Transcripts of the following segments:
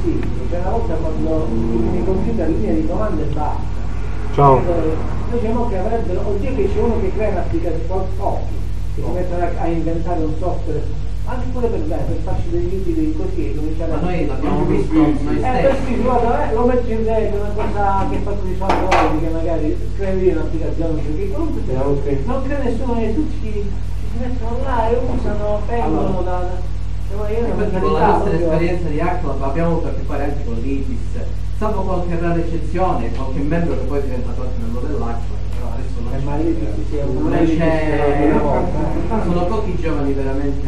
flessibili, cioè una volta quando i computer linea di comando e basta. Ciao. Diciamo che avrebbero, oddio che c'è uno che crea un'applicazione, pochi, che si mettono a inventare un software, anche pure per farci degli utili così e cominciare ma noi l'abbiamo visto noi stessi. Guarda, lo metto in rete, una cosa che fa con i soldi, che magari scrivi un'applicazione, perché comunque non crea nessuno, e tutti si mettono là e usano, vengono da... Infatti con la nostra esperienza di Hackclub abbiamo avuto a che fare anche con l'ITIS, salvo qualche rara eccezione, qualche membro che poi è diventato anche membro dell'Hackclub, però adesso non c'è, sono pochi giovani veramente.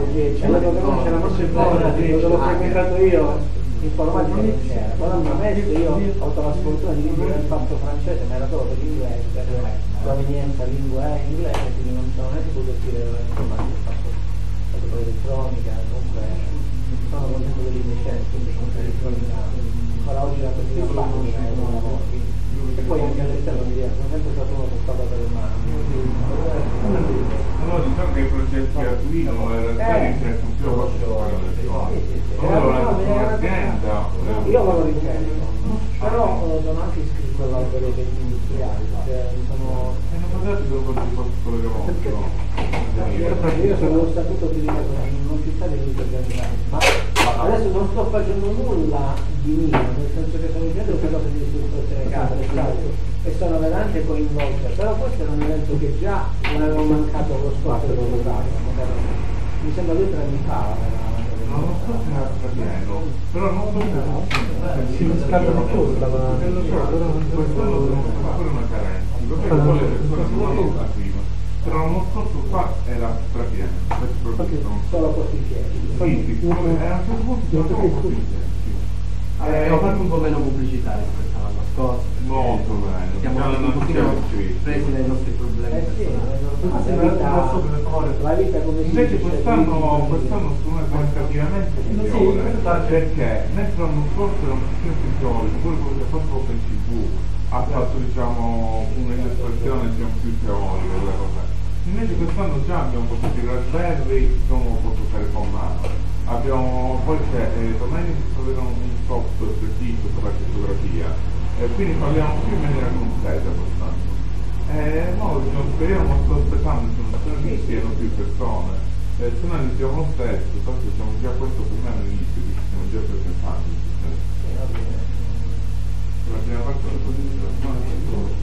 L'ho frequentato io, informatica non c'era, quando ho messo io ho avuto la sfortuna di vivere il fatto francese, ma era solo per l'inglese, provenienza lingua inglese, quindi non sono neanche potuto dire informatica. Elettronica, comunque sono contento dell'indicenza, quindi comunque elettronica ancora oggi la questione pratica è un lavoro, e poi anche all'esterno mi dire, sono sempre stato uno portato per le mani. Allora diciamo che i progetti a Tuino in realtà interessano più a fare un'azienda. Io lavoro in chimico, però sono anche iscritto all'albero degli industriali, cioè sono... Io sono lo statuto di non ci sta di ma adesso non sto facendo nulla di mio, nel senso che sto dicendo queste cose di istruzione cadre e sono veramente coinvolte, però questo è un evento che già non avevo mancato lo scorso mi sembra 2 o 3 anni fa. Non so se era pieno, però non so se si scattano tutto, quest'anno sono ancora una carenza, perché poi le persone non lo prima. Però l'anno scorso qua era strapieno, solo così piedi. Sì, era abbiamo fatto un po' meno pubblicità rispetto all'anno scorso. Molto bene. Siamo un pochino presi dai nostri problemi. La vita come invece quest'anno secondo me quantitativamente migliore, perché mentre l'anno scorso era un pochino più teorico, pure quello che ha fatto Open TV ha fatto diciamo un'illustrazione più teorica della cosa. Invece quest'anno già abbiamo potuto i Raspberry, non lo posso fare con mano. Abbiamo poi ormai iniziato ad avere un software preciso per la crittografia, quindi parliamo più in maniera concreta quest'anno. No, speriamo, sto aspettando che non siano più persone, se no iniziamo lo stesso, tanto diciamo già questo per me è un inizio, che ci siamo già presentati. La prima parte della posizione.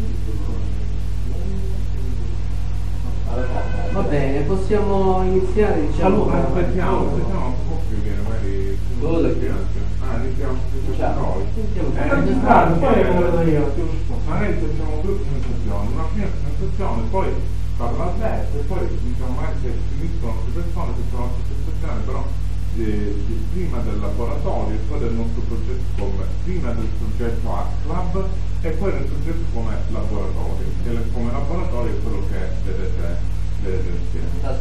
Va bene, possiamo iniziare, diciamo. Allora, aspettiamo un po' più che magari. Iniziamo magari facciamo 2 presentazioni, una prima presentazione, poi parla a destra e poi diciamo magari se finiscono le persone che sono la presentazione, però prima del laboratorio e poi del nostro progetto prima del progetto Hackclub e poi del progetto come laboratorio, che come laboratorio è quello che vedete insieme.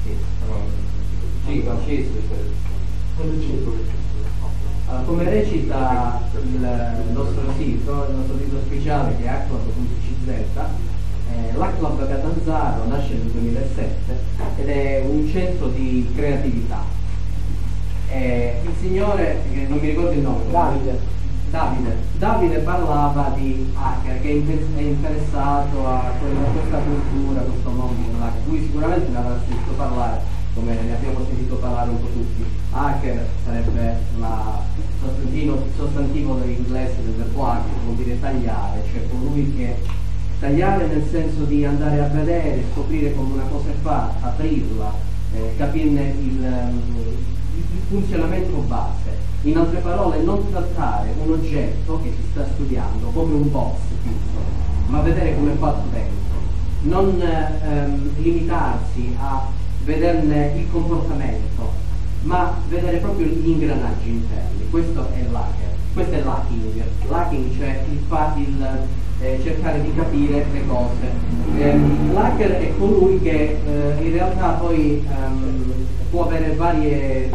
Allora, come recita il nostro sito ufficiale che è hackclub.cz, l'Hackclub Catanzaro nasce nel 2007 ed è un centro di creatività. Il signore, che non mi ricordo il nome, Davide parlava di hacker, che è interessato a questa cultura, a questo mondo, lui sicuramente ne avrà sentito parlare, come ne abbiamo sentito parlare un po' tutti. Hacker sarebbe il sostantivo inglese del verbo hacker, vuol dire tagliare, cioè colui che tagliare nel senso di andare a vedere, scoprire come una cosa è fatta, aprirla, capirne il funzionamento base. In altre parole, non trattare un oggetto che si sta studiando come un box fisso, ma vedere come è fatto dentro, non limitarsi a vederne il comportamento, ma vedere proprio gli ingranaggi interni. Questo è l'hacker, questo è l'hacking. L'hacking, cioè cercare di capire le cose. L'hacker è colui che in realtà poi può avere vari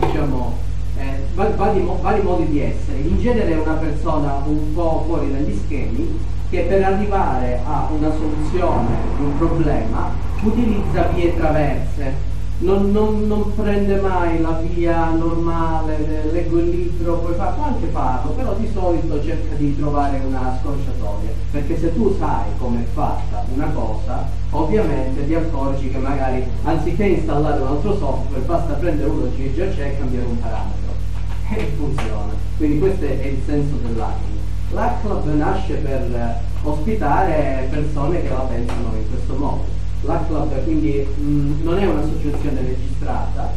modi di essere. In genere è una persona un po' fuori dagli schemi che per arrivare a una soluzione di un problema utilizza vie traverse. non prende mai la via normale, leggo il libro, poi può anche farlo, però di solito cerca di trovare una scorciatoia, perché se tu sai come è fatta una cosa, ovviamente ti accorgi che magari anziché installare un altro software basta prendere uno che già c'è e cambiare un parametro e funziona. Quindi questo è il senso dell'hacking. L'Hack Club nasce per ospitare persone che la pensano in questo modo. L'Hack Club quindi non è un'associazione registrata,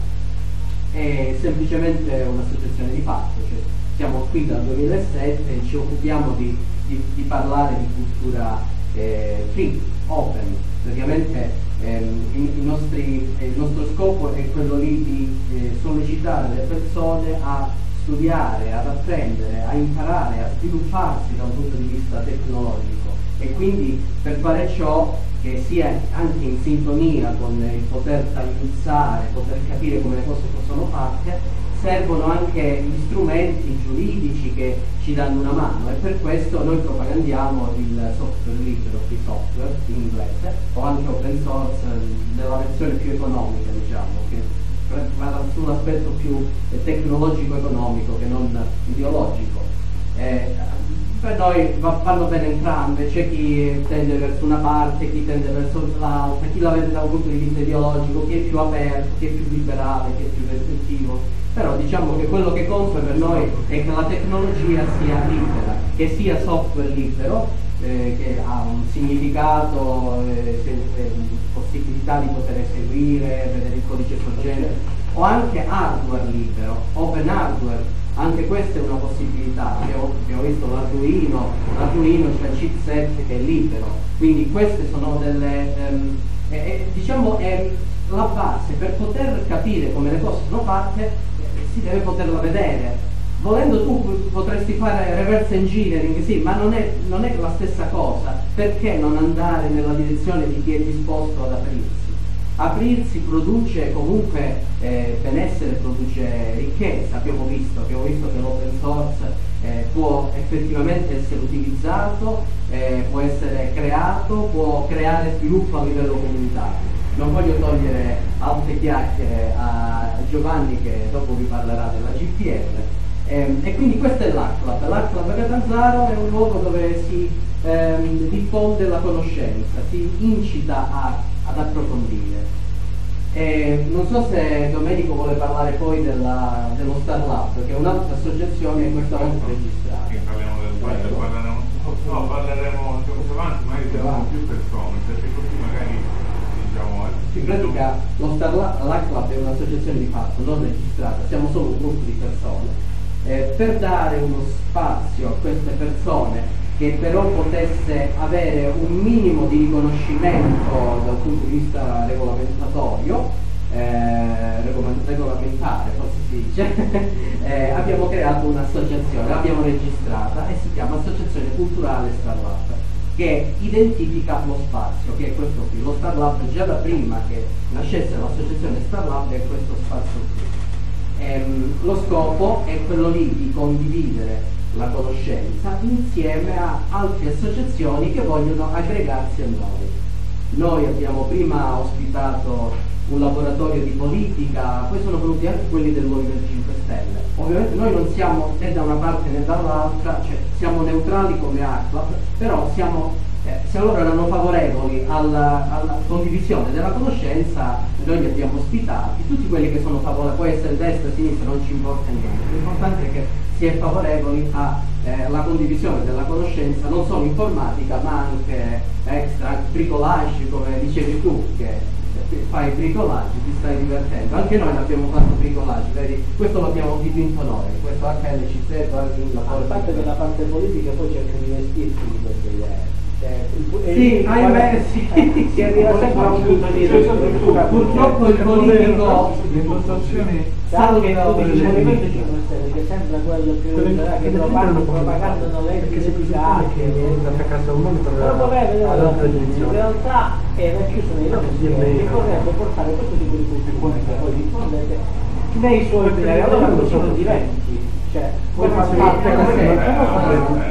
è semplicemente un'associazione di fatto, cioè siamo qui dal 2007 e ci occupiamo di parlare di cultura free, open. Praticamente il nostro scopo è quello lì di sollecitare le persone a studiare, ad apprendere, a imparare, a svilupparsi da un punto di vista tecnologico, e quindi per fare ciò che sia anche in sintonia con il poter tagliuzzare, poter capire come le cose sono fatte, servono anche gli strumenti giuridici che ci danno una mano, e per questo noi propagandiamo il software libero, free software in inglese, o anche open source nella versione più economica, diciamo, che va sull'aspetto più tecnologico-economico che non ideologico. Per noi vanno bene entrambe, c'è chi tende verso una parte, chi tende verso l'altra, chi la vede da un punto di vista ideologico, chi è più aperto, chi è più liberale, chi è più restrittivo. Però diciamo che quello che conta per noi è che la tecnologia sia libera, che sia software libero, che ha un significato, possibilità di poter eseguire, vedere il codice sorgente, o anche hardware libero, open hardware. Anche questa è una possibilità. Abbiamo visto l'Arduino c'è il chipset che è libero, quindi queste sono delle diciamo è la base per poter capire come le cose sono fatte. Si deve poterla vedere. Volendo tu potresti fare reverse engineering, sì, ma non è la stessa cosa. Perché non andare nella direzione di chi è disposto ad aprirsi? Aprirsi produce comunque benessere, produce ricchezza. Abbiamo visto che l'open source può effettivamente essere utilizzato, può essere creato, può creare sviluppo a livello comunitario. Non voglio togliere altre chiacchiere a Giovanni, che dopo vi parlerà della GPL, e quindi questo è l'Hack Club. L'Hack Club Catanzaro è un luogo dove si diffonde la conoscenza, si incita ad approfondire. Non so se Domenico vuole parlare poi dello Star Lab, che è un'altra associazione, questa volta registrata. Parleremo più avanti, magari saranno più persone, perché così magari diciamo. In pratica l'Hack Club è un'associazione di fatto, non registrata, siamo solo un gruppo di persone. Per dare uno spazio a queste persone che però potesse avere un minimo di riconoscimento dal punto di vista regolamentatorio, regolamentare forse si dice, abbiamo creato un'associazione, l'abbiamo registrata e si chiama Associazione Culturale Star Lab, che identifica lo spazio, che è questo qui. Lo Star Lab già da prima che nascesse l'associazione Star Lab è questo spazio qui. Lo scopo è quello lì di condividere la conoscenza insieme a altre associazioni che vogliono aggregarsi a noi. Noi abbiamo prima ospitato un laboratorio di politica, poi sono venuti anche quelli del Movimento 5 Stelle. Ovviamente noi non siamo né da una parte né dall'altra, cioè siamo neutrali come Hack Club, però se loro erano favorevoli alla condivisione della conoscenza, noi li abbiamo ospitati. Tutti quelli che sono favorevoli, può essere destra, sinistra, non ci importa niente, l'importante è che si è favorevoli alla condivisione della conoscenza, non solo informatica ma anche extra, bricolage, come dicevi tu, che fai bricolage, ti stai divertendo. Anche noi abbiamo fatto bricolage, vedi? Questo l'abbiamo dipinto noi, questo HLCZ, a parte della parte politica, poi cerca di vestirsi di queste idee. Sì, ahimè, sì. Si arriva sempre a un punto di purtroppo il politico le impostazioni anche il Movimento 5 Stelle, che sembra quello più che propagandano le semplificate, però dov'è in realtà era chiuso nei loro sistemi, che vorrebbe portare questo tipo di cultura che poi diffondete nei suoi piani, allora così non diventi, cioè come fa parte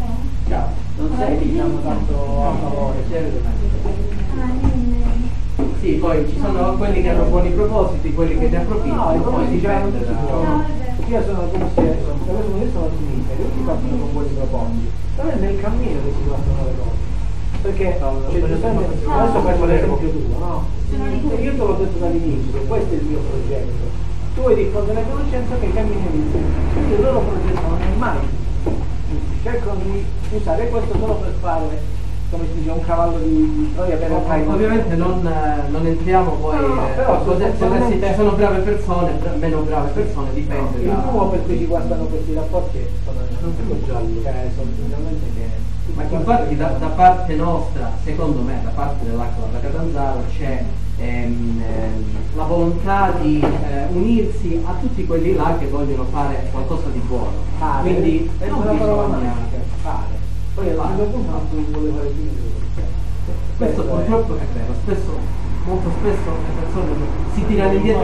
non sei diciamo tanto a favore, Sì, poi ci sono quelli che hanno buoni propositi, quelli che ne approfittano, No, poi dipende da... io sono come se da questo punto di vista sono ottimista, che tutti partono con buoni propositi, però è nel cammino che si passano le cose. Perché adesso faccio l'esempio tuo, no? Io te l'ho detto dall'inizio, che questo è il mio progetto. Tu vuoi diffondere conoscenza che cammini insieme. Quindi il loro progetto non è mai. Cercano di usare questo solo per fare, come si dice, un cavallo di Troia per entrare. Ovviamente non entriamo poi, però se ci sono brave persone, meno brave persone, dipende il motivo per cui si guardano questi rapporti sono gialli, sono finalmente che... Ma infatti da parte nostra, secondo me, da parte dell'Aquila Catanzaro c'è la volontà di unirsi a tutti quelli là che vogliono fare qualcosa di buono. Quindi è non una parola bisogna magica, fare. Poi al secondo punto non si vuole fare più. Questo purtroppo è vero, molto spesso le persone si tirano indietro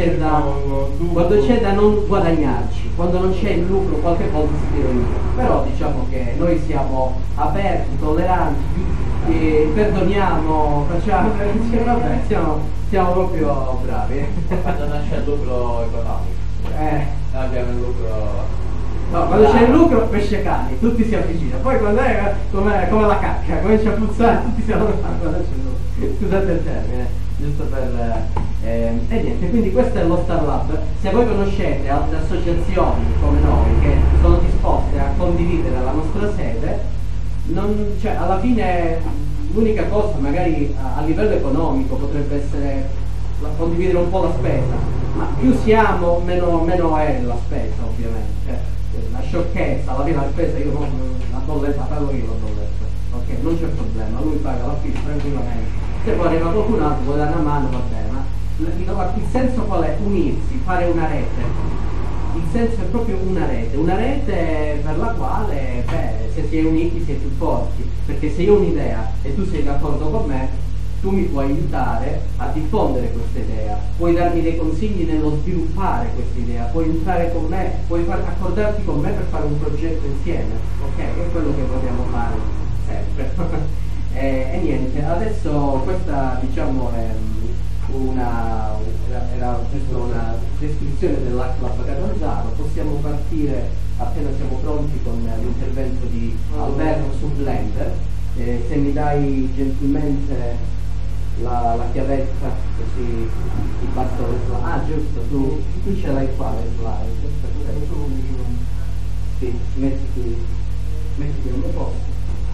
quando c'è da non guadagnarci, quando non c'è il lucro qualche volta si tira indietro. Però diciamo che noi siamo aperti, tolleranti, perdoniamo, facciamo, vabbè, siamo proprio bravi. Quando non c'è il lucro economico. No, abbiamo il lucro. No, quando c'è il lucro pesce cani, tutti si avvicinano, poi quando è come la cacca, comincia a puzzare, tutti si allontanano. Scusate il termine, giusto per... e niente, quindi questo è lo Star Lab. Se voi conoscete altre associazioni come noi che sono disposte a condividere la nostra sede, cioè, alla fine l'unica cosa magari a livello economico potrebbe essere condividere un po' la spesa, ma più siamo meno è la spesa ovviamente. Cioè, la sciocchezza, alla fine la spesa io non la bolletta, pago io la bolletta, ok, non c'è problema, lui paga l'affitto tranquillamente, se poi arriva qualcun altro vuole dare una mano va bene, ma il senso qual è? Unirsi, fare una rete, il senso è proprio una rete per la quale se si è uniti si è più forti, perché se io ho un'idea e tu sei d'accordo con me, tu mi puoi aiutare a diffondere questa idea, puoi darmi dei consigli nello sviluppare questa idea, puoi entrare con me, puoi accordarti con me per fare un progetto insieme, ok? È quello che vogliamo fare sempre. E niente, adesso questa diciamo è era giusto una descrizione dell'Aquila Catanzaro, possiamo partire appena siamo pronti con l'intervento di Alberto su Blender. Se mi dai gentilmente la chiavetta così ti basta le slide. Ah giusto, tu ce l'hai qua le slide. Sì, mettiti nel mio posto.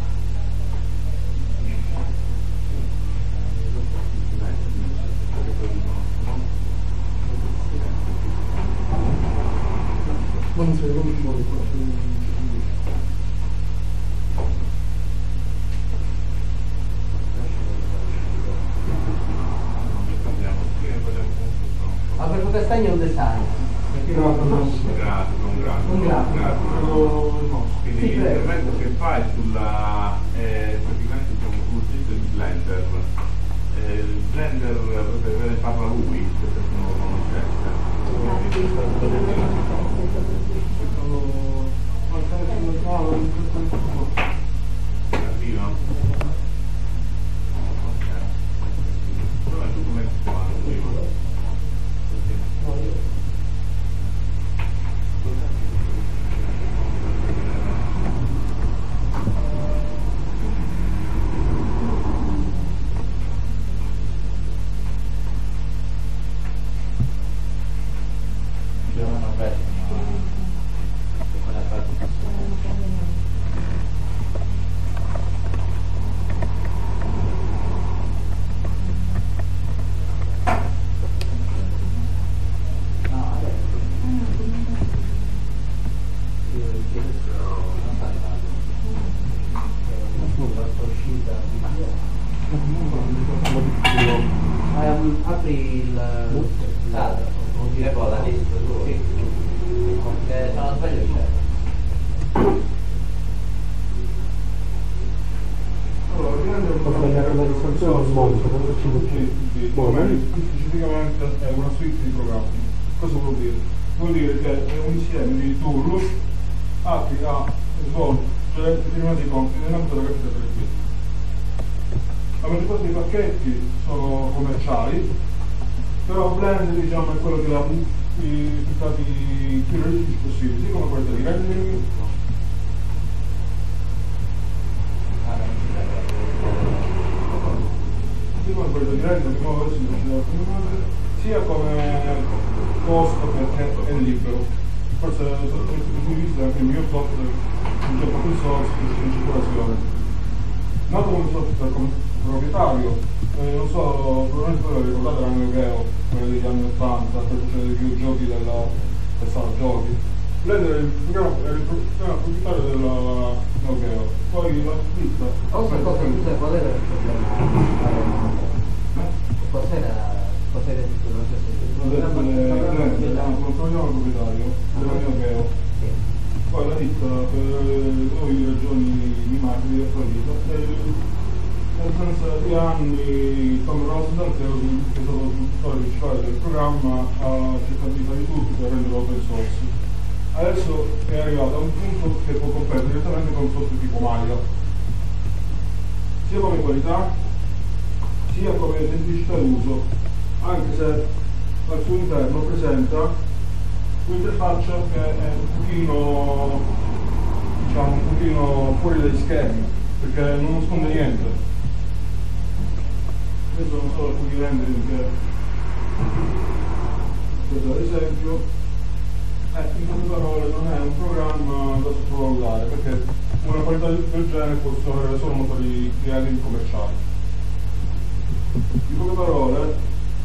Alberto Castagno è un designer. Un grafico. Quindi l'intervento che fai sulla praticamente sul sito di Blender. Blender ve ne parla lui, se non lo conoscete. Arriva? Ok. Allora tu come ti chiami? Apri il vuol dire poi la lista tu? Sì. Se non sbaglio c'è. Allora, specificamente è una suite di programmi. Cosa vuol dire? Vuol dire che è un insieme di tool atti a svolgere determinati compiti nell'ambito della cartella di servizi. maggior parte dei pacchetti sono commerciali, però Blender diciamo è quello che ha i risultati più realistici possibili, sia come qualità di rendering, sia come costo perché è libero. Forse da questo punto di vista anche il mio software non c'è open source in circolazione. Nato come software come proprietario, non so, probabilmente voi ricordate la Neo Geo, quella degli anni 80, per facere dei videogiochi della sala giochi. Blender è il proprietario della Neo Geo, poi la scritta. Qual era il problema? Cos'era il controlliamo il proprietario della Neo Geo. Poi la ditta per noi ragioni di marketing è fallita. Nel senso di anni, come rappresentante che è stato il produttore principale del programma, ha cercato di fare tutto per renderlo open source. Adesso è arrivato a un punto che può competere direttamente con un software tipo Maya, sia come qualità, sia come semplicità d'uso, anche se al suo interno presenta un'interfaccia che è un pochino fuori dagli schermi, perché non nasconde niente. Questo non so alcuni rendering che questo ad esempio in poche parole non è un programma da sottovalutare, perché una qualità del genere possono avere solo motori di rendering commerciali. In poche parole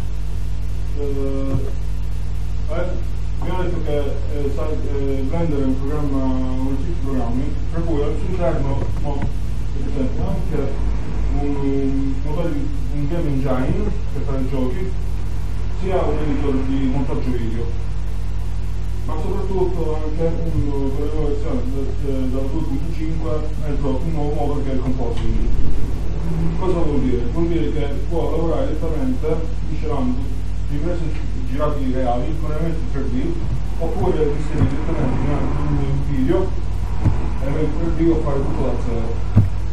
abbiamo detto che Blender è un programma, uno di programmi, per cui al suo interno per esempio anche un motore di un game engine per fare giochi, sia un editor di montaggio video, ma soprattutto anche con la nuova versione dalla 2.5 è introdotto un nuovo modo che è il composing. Cosa vuol dire? Vuol dire che può lavorare direttamente miscelando imprese girati reali con elementi 3D, oppure inserire direttamente in un video elementi 3D o fare tutto da zero.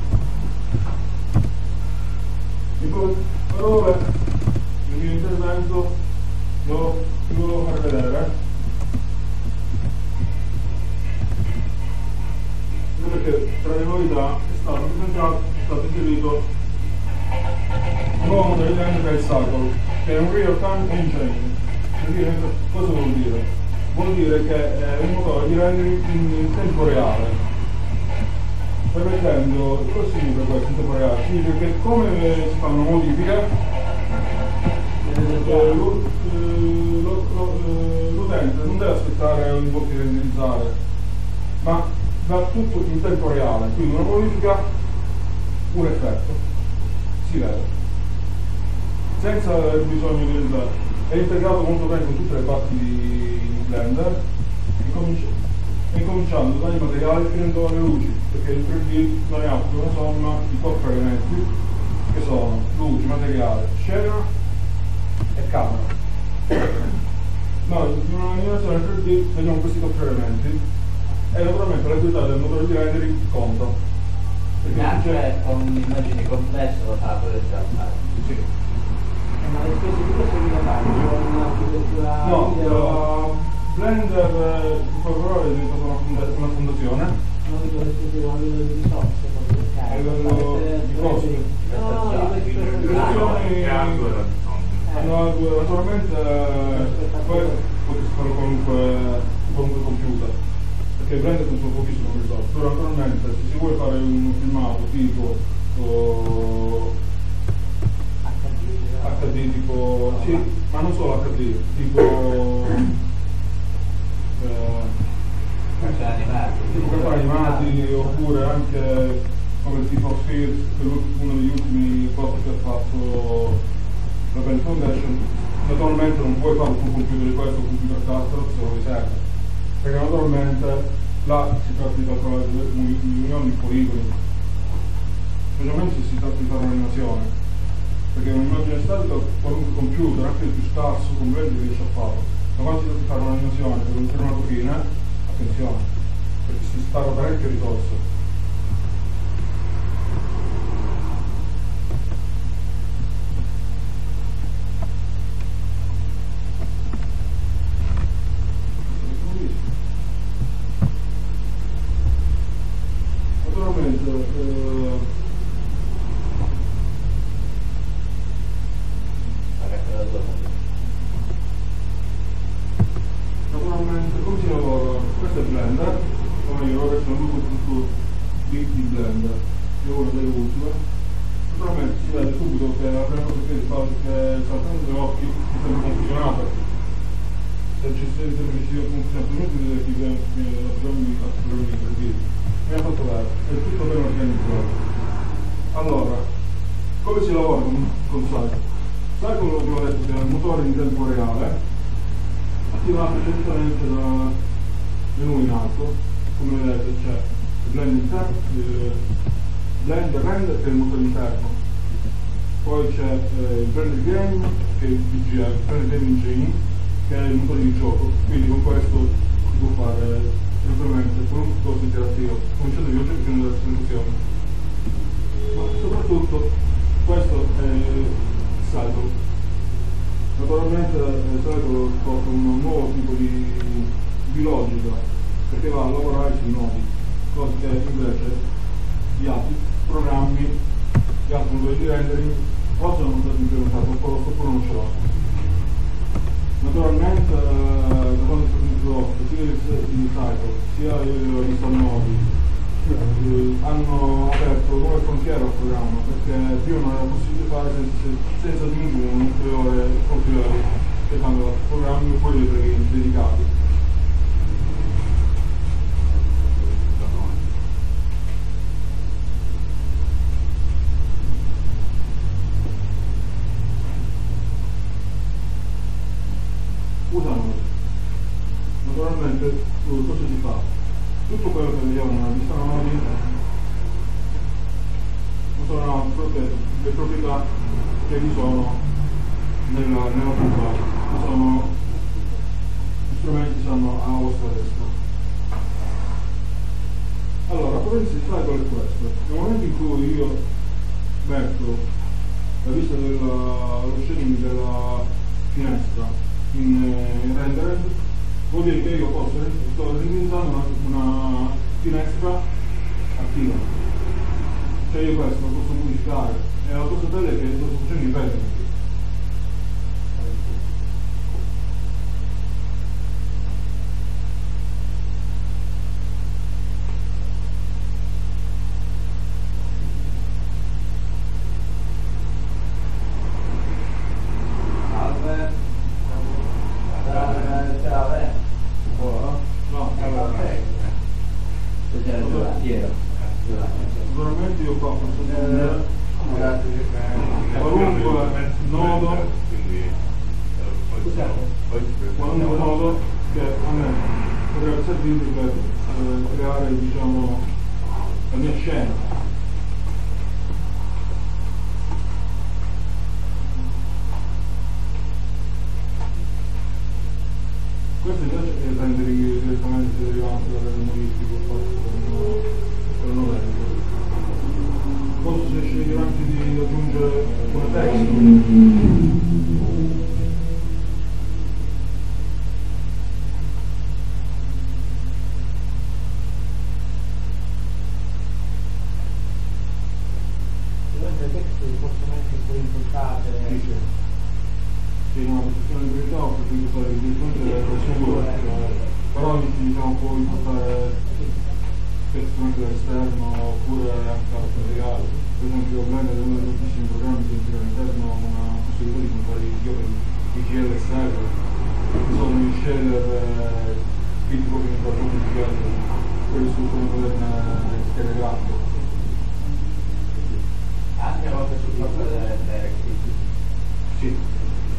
In poche parole, nel mio intervento vi volevo far vedere perché tra le novità è stato inserito un nuovo modello di rendering che è il Circle, che è un real time engine. Cosa vuol dire? Vuol dire che è un motore di rendering in tempo reale. Permettendo, cosa significa questo in tempo reale? Significa che come si fanno modifiche, l'utente non deve aspettare un po' di renderizzare, ma dà tutto in tempo reale, quindi una modifica, un effetto, si vede, senza bisogno di realizzare. È integrato molto bene con tutte le parti di Blender, incominciando dai materiali finendo alle luci, perché il 3D non è altro che una somma di 4 elementi che sono luce, materiale, scena e camera. Noi in un'animazione 3D vediamo questi 4 elementi e naturalmente la qualità del motore di rendering conta. Perché anche con un'immagine complessa lo fa quello già fare. Sì. Ma le spese di questo mi fare con un'architettura no, Blender in poche parole è diventata una fondazione. Non dico le spese a livello di risorse, a livello di costi. Naturalmente poi potete fare qualunque computer, perché Blender non sono pochissimo risorse, però naturalmente se si vuole fare un filmato tipo HD tipo, sì, ma non solo HD, tipo cartoni animati, oppure anche come il tipo Spheres, uno degli ultimi post che ha fatto la Band Foundation. Naturalmente non puoi fare un computer di questo, un computer custom se lo riservi, perché naturalmente là si tratta di calcolare milioni di poligoni, specialmente se si tratta di fare un'animazione. Perché un'immagine statica qualunque computer, anche il più scarso, con Blender riesce a farlo. Ma quando si tratta di fare un'animazione per una determinatina, attenzione, perché si spara parecchie risorse. naturalmente come si lavora? Questo è Blender, come io ora sono tutto di Blender, è una delle ultime. Naturalmente si vede subito che la prima cosa che saltando gli occhi è sempre funzionata. Se ci sia funzionato inutile chi viene la bisogno di problemi per dire. Mi ha fatto vedere, è tutto ben organizzato. Allora, come si lavora con Cycle? Cycle, come ho detto, è un motore in tempo reale, attivato direttamente dal menu in alto. Come vedete c'è il Blender Render, che è il motore interno, poi c'è il Blender Game, che è il BGM, il Blender Game Engine, che è il motore di gioco. Quindi con questo si può fare naturalmente qualunque cosa interattivo, cominciando dai videogiochi fino alle soluzioni. Ma soprattutto questo è Cycle. Naturalmente Cycle porta un nuovo tipo di logica, perché va a lavorare sui nodi, cosa che invece gli altri programmi, gli altri motori di rendering o sono stati implementati oppure non ce l'ho. Naturalmente da quando è stato introdotto sia il Cycle sia gli Stannodi hanno aperto come frontiera al programma, perché prima non era possibile fare senza aggiungere un ulteriore compiler che fanno programmi o quelli dedicati. Naturalmente cosa si fa? Tutto quello che vediamo nella vista nodi sono le proprietà che vi sono nella puntuale, sono gli strumenti stanno a vostra destra. Allora, come si fa con questo? Nel momento in cui io metto la vista dello shading della finestra in render, vuol dire che io sto realizzando una finestra attiva. Cioè io questo lo posso modificare, e la cosa bella è che lo sto facendo in rendering. Naturalmente io qua posso aggiungere qualunque nodo che a me potrebbe servire per creare, diciamo, la mia scena. Questo invece è il rendering direttamente derivante dalle modifiche per non rendere. Posso, se scegli anche di aggiungere un testo. Sì, no, questione di priorità ho preferito fare direttamente della versione, però diciamo può importare spesso dall'esterno oppure anche dal materiale. Per esempio Blender è uno dei moltissimi programmi che integra all'interno una possibilità di comprare i GL esterno, che sono i shader scritti proprio in qualcosa di GL, quelli su cui poterne schede grafiche. Anche a volte sul fatto delle sì.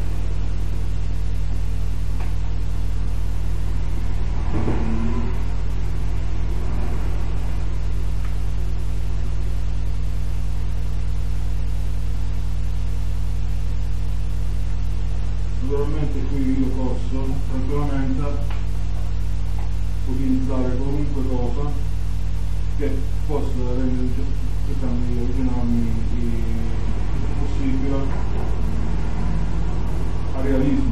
Naturalmente qui io posso tranquillamente utilizzare qualunque cosa che possa rendere, cercando di avvicinarmi il più possibile al realismo.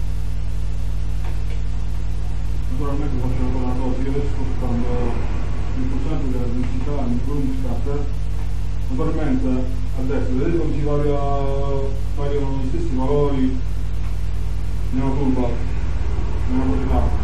Naturalmente faccio una cosa, io sto sfruttando il pulsante della densità in volume scatter, naturalmente a destra, vedete come si variano gli stessi valori nella curva, nella proprietà.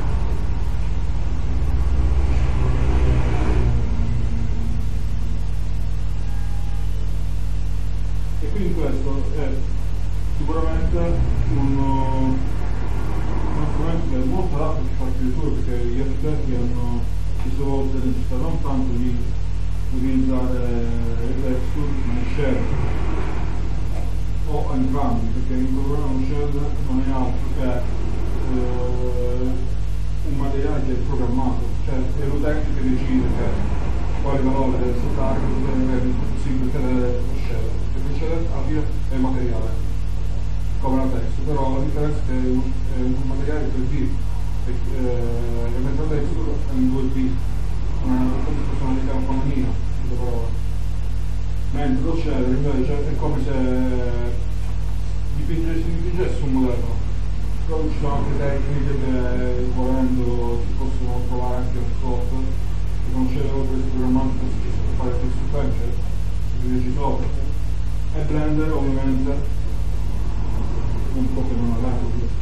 E quindi questo è sicuramente uno strumento che è molto adatto per fare addirittura, perché gli architetti hanno queste volte necessità non tanto di utilizzare il texture ma il shell o entrambi, perché in programma shell non è altro che un materiale che è programmato, cioè è l'utente che decide quale valore deve settare per rendere il possibile tenere lo shell, perché il shell alla fine è materiale come la texture, però la differenza è che è un materiale 3D e mentre la texture è un 2D, una personalità economia, mentre lo shell invece è come se dipingesse un modello. Però ci sono anche tecniche che volendo si possono trovare anche un software che non c'è questo programmato che si può fare questo bench, quindi sopra. E Blender ovviamente un po' che non ha dato questo.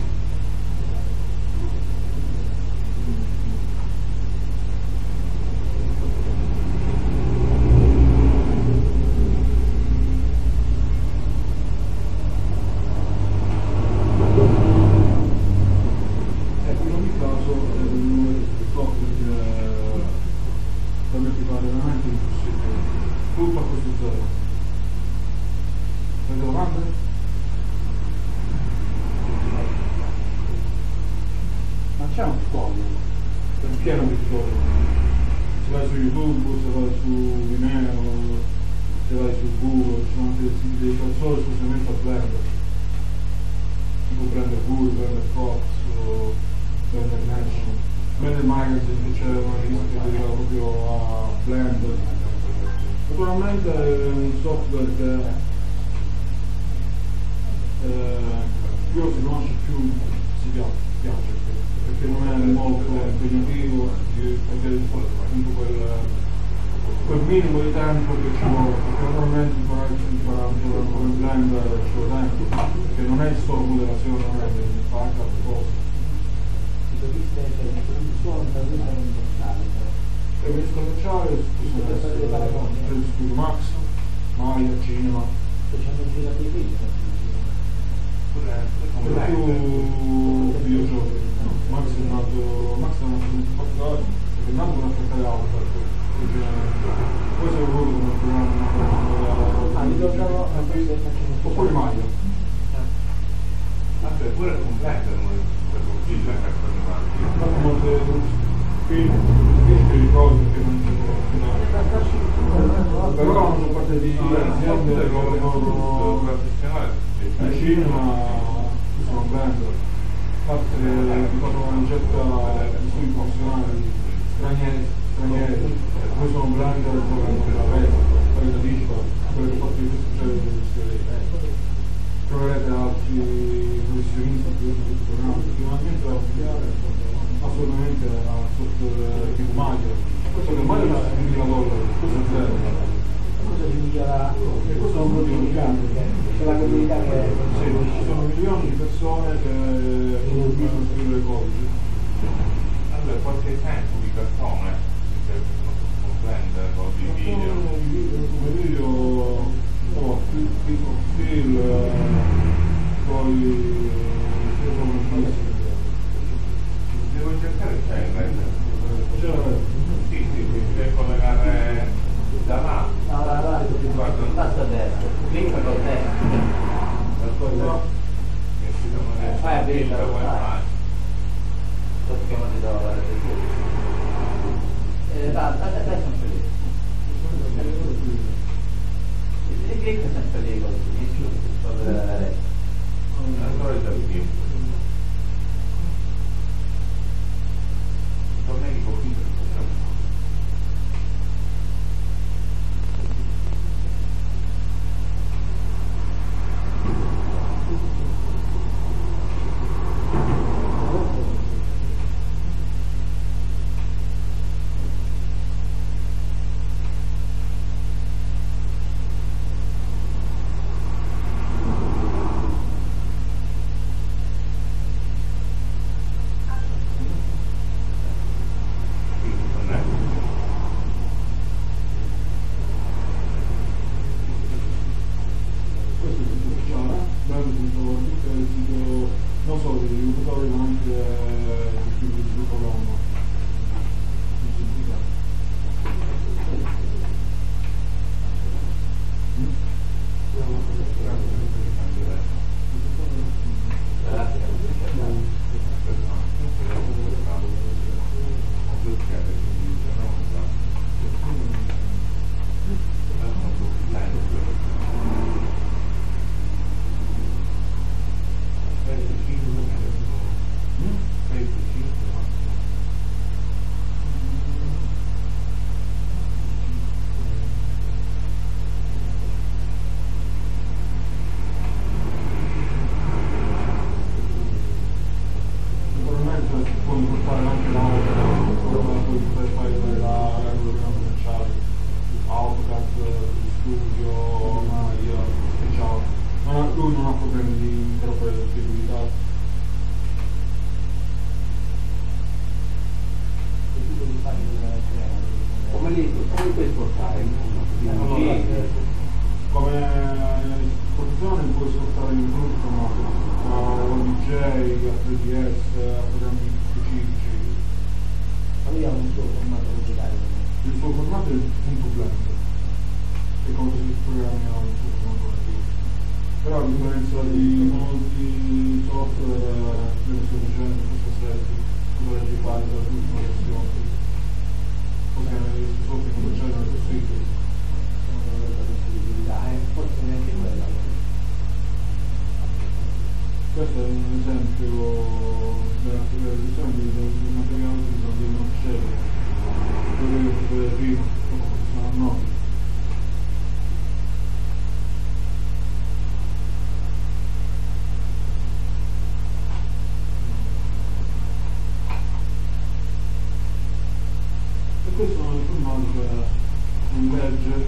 Naturalmente è un software che più si conosce più si piace perché non è molto impegnativo, perché appunto quel minimo di tempo che ci vuole, perché naturalmente imparare un programma come Blender ci vuole tempo, perché non è solo modellazione, non è fa anche altre cose. Per il commerciale Studio Max, Maya, Cinema. Facciamo girare i film. Per più videogiochi. Max è nato 24 ore, è nato con una fetta alta. Poi si è voluto come programma. Oppure Maya. Anche pure completo per condividere per molte cose che non ci sono, però hanno parte di aziende che loro vicino sono Blender, infatti una getta sui funzionari stranieri, poi sono Blender e poi la rete, quelle da digital, quelle che fatto di questo genere di professionisti. Troverete altri professionisti di questo programma, finalmente da studiare assolutamente a software tipo Mario. Questo che Mario è $1.000, questo è zero. Cosa significa? E questo è un prodotto, c'è la comunità che sì, ci sono milioni di persone che contribuiscono a scrivere codici. Allora qualche esempio di cartone che possono prendere o di video? Come video tipo film, poi devo cercare c'è il render. Sì, deve collegare da là. No, là, basta a destra, clicca col testo. Fai a vedere da wifi. Lo schema di dove adesso non c'è lì. Si clicca sempre lì col sinistro per vedere la destra. Allora è da più. Tornei di computer. li puoi esportare? Come esportazione puoi esportare in tutto modo, ODJ, A3DS, programmi specifici. Ma lui ha un suo formato musicale. Il suo formato è il punto blend, che come si programmi ha un suo formato nativo. Però a differenza di molti software che stiamo facendo questa serie, come leggi fare dall'ultima versione, come questi software che c'erano nel sito, Sono la possibilità, forse neanche quella. questo è un esempio della realizzazione di un materiale che non sceglie, quello che io vedevo prima, sono noti. E questo sono i formati che un legge,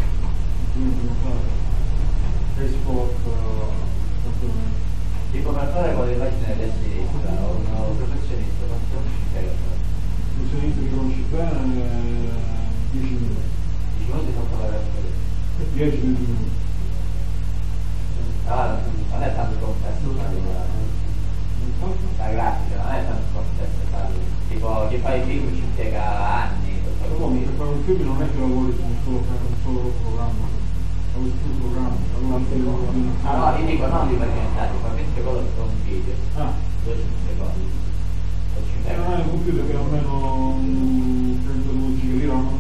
export, Tipo per fare quelle pagine a sinistra, un professionista, quanto ci impiega? un sinistro che conosci bene, 10 minuti. 10 minuti fa fare 10 minuti. Ah, non è tanto complesso fare la grafica, non è tanto complesso farlo. Tipo chi fa i film ci impiega anni per fare Però per fare un film non è che lavori su un solo programma, lavori su un programma, Ah no, io dico non di pavimentati, ma 20 secondi per un video. 12 secondi. Non è un computer che ha almeno 32 giga di RAM,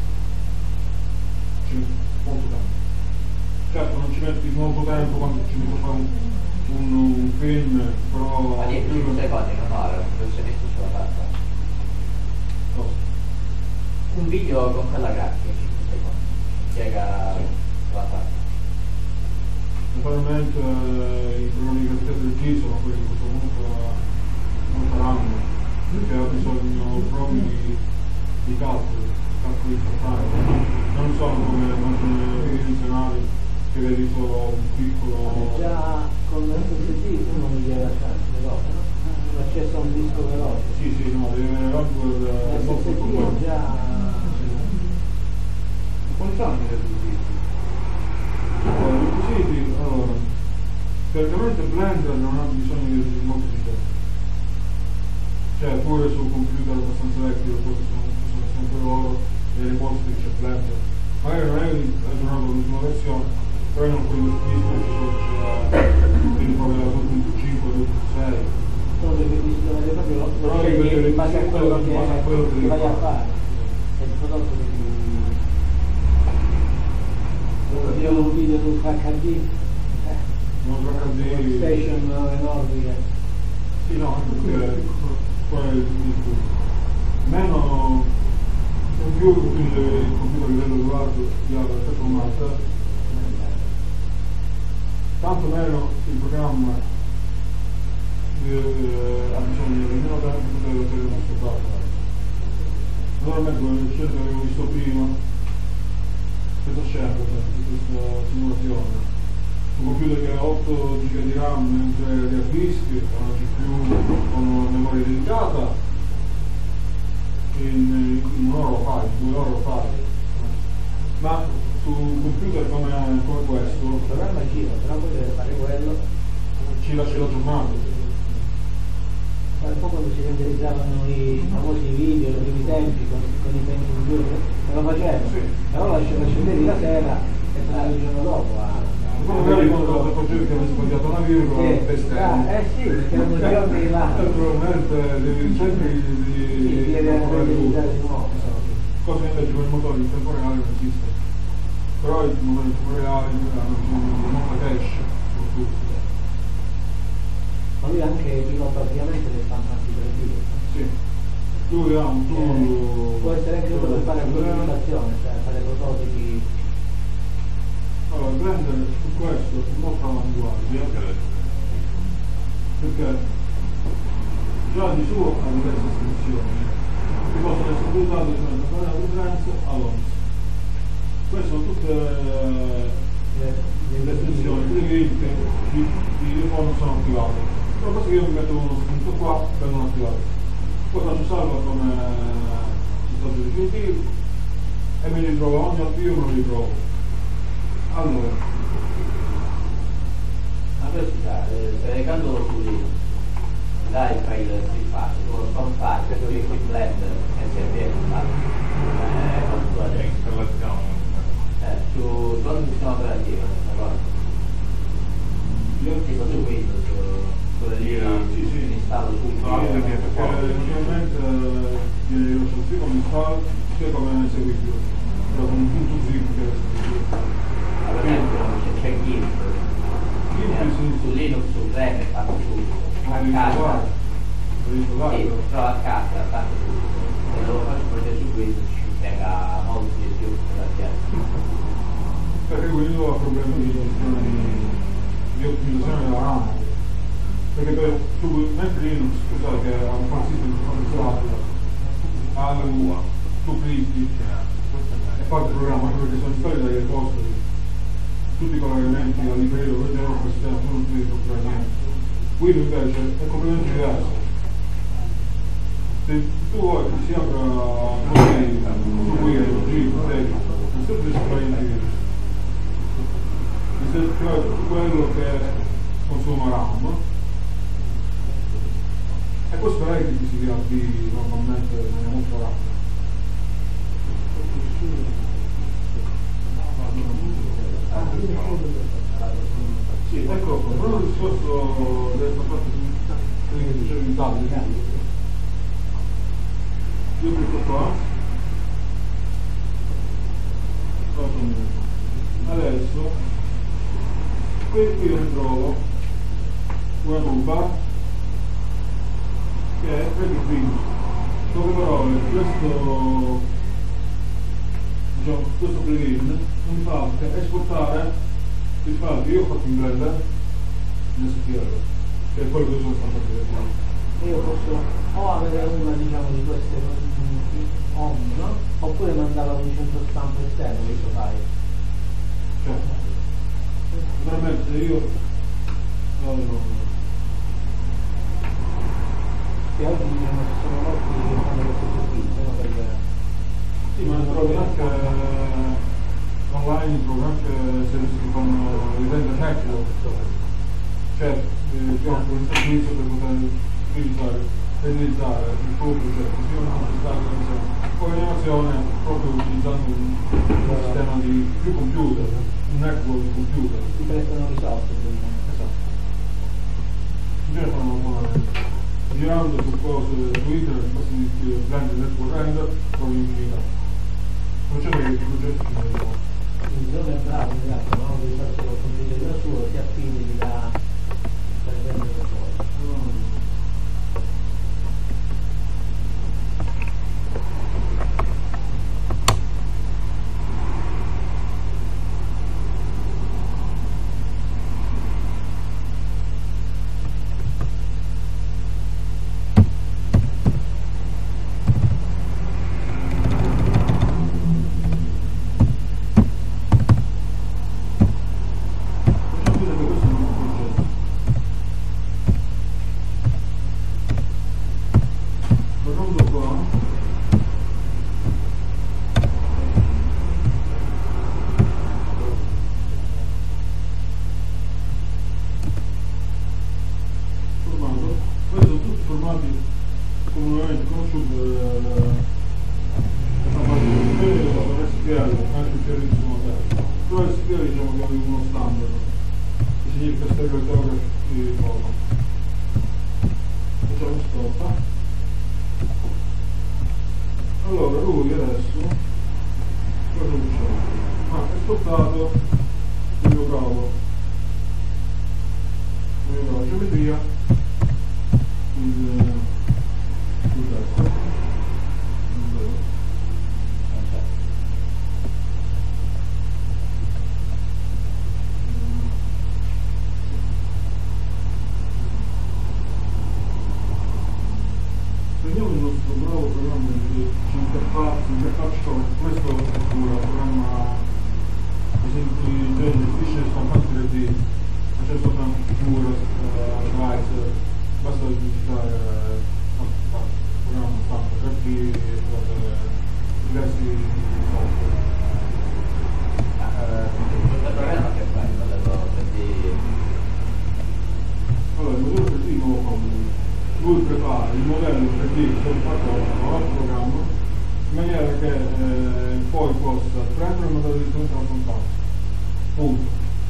ci mette molto tempo. Certo non ci metti molto tempo quando ci metti a fare un film, però... Ma 10 secondi non ho, il professionista ce l'ha fatta. Un video con quella grafica, 5 secondi. Spiega la fatta. Naturalmente i programmi di grafica 3D sono quelli che comunque non faranno, perché ha bisogno proprio di calcoli istantanei, non sono come macchine tridimensionali che vedi solo un piccolo... Già con l'SSD uno non gli deve lasciare veloce, no? L'accesso a un disco veloce. Sì, no, deve avere hardware molto L'SSD già... Quali sono i requisiti? I requisiti, allora, teoricamente Blender non ha bisogno di molto di tempo. Cioè, pure su computer abbastanza vecchi, forse sono sempre loro, nei repository c'è Blender. Magari non è aggiornato l'ultima versione, però non quello di quindi proprio la 2.5, 2.6. Sono dei bisogni proprio lo scegli in base a quello che vai a fare. È il prodotto che io un video su HD, Non HD. station enormi. Sì, no, anche perché poi meno più utilizzo il computer a livello di alta formata, tanto meno il programma ha bisogno di meno tempo per ottenere il nostro data. Normalmente come le scelte che avevo visto prima, questa scena per esempio, questa simulazione, un computer che ha 8 GB di RAM mentre gli hard disk ha una GPU con una memoria dedicata, in un'ora lo fai, in 2 ore lo fai. Ma su un computer come questo Il programma gira, però poi deve fare quello. ci lascia la giornata. Un po' quando si renderizzavano i famosi video, nei primi tempi, con i tempi in due, me lo facevano. Sì. Però lo scendi la sera e tornavi il giorno dopo Poi magari quando ti accorgevi che avevi sbagliato una virgola, sì, perché erano giorni là. Naturalmente devi sempre Sì, devi renderizzare di nuovo. Cosa invece con il motore in tempo reale non esiste. Però i motori in tempo reale hanno bisogno di molta cache, soprattutto. Ma lui anche pilota ovviamente le stampanti 3D. Sì. Lui ha un tool. Può essere anche uno per fare prototipazione, cioè fare prototipi. Allora, Blender su questo è molto avanguardia, perché già di suo ha diverse estensioni che possono essere utilizzate da fare la differenza all'ONS. Queste sono tutte le estensioni, quindi che i default sono attivati. Però basta che io mi metto uno spunto qua, vengono attivati. Poi faccio salva come messaggio definitivo e me li trovo, ogni avvio me li trovo. Allora, una curiosità, caricandolo su Linux, là il file strippato, con file, con il Blender, SVM, installazione. su ogni sistema operativo, d'accordo? Tipo su Windows, sulle lì sì. installo subito. No, perché naturalmente viene lo sia come install sia come eseguibile, però con un punto zip che è eseguibile. Per esempio c'è GIMP, su Linux, su Mac è fatto subito, a casa, sì, però a casa è fatto subito, se lo faccio partire su Windows ci impiega molto di più per la piazza. Perché quello ha problemi di ottimizzazione della RAM, perché mentre Linux, scusate, che ha un file system tu clicchi e parte il programma, perché sono installati dai repository tutti i collegamenti a livello dove c'è un sistema non utilizzo niente. Qui invece è completamente diverso. Se tu vuoi che si apra su Windows, non sempre display cioè tutto quello che consuma RAM, e questo è che si riavvii normalmente non è molto rapido. Sì, ecco, però il discorso della parte che dicevi in tablet, io clicco qua, adesso qui lo trovo una toolbar che è predefinito, poche parole, questo plugin non mi fa che esportare il file che io ho fatto in Blender in STL, che è quello che sono stato fatto. Io posso o avere una di queste on, no? Oppure mandarla a un centro stampa esterno, questo fai. Certo. Veramente io che oggi ci sono molti che fanno questo servizio, no? sì, ma trovi anche online, trovi anche servizi con i vendor network, cioè ti offro un servizio per poter utilizzare il tuo progetto, sia un'animazione, poi l'animazione proprio utilizzando un sistema di più computer, un network di computer. Si prestano risorse prima. Esatto. In genere fanno girando su cose su internet, basta di Blender Network Render, trovi infinità. Non c'è che i progetti ci vedono. Quindi dove è bravo, esatto, no? Devi fare solo il computer da suo, ti affidi da per vendere poi. Allora lui adesso cosa diciamo? È spostato il mio cavo, la geometria, il testo. Prendiamo il nostro bravo programma di interfaccia come questo è un programma gestisce stampanti 3D, non c'è soltanto figure, slice, basta digitare programma stampa 3D e diversi software. poi possa prendere un modello direttamente dalla fontana. Punto.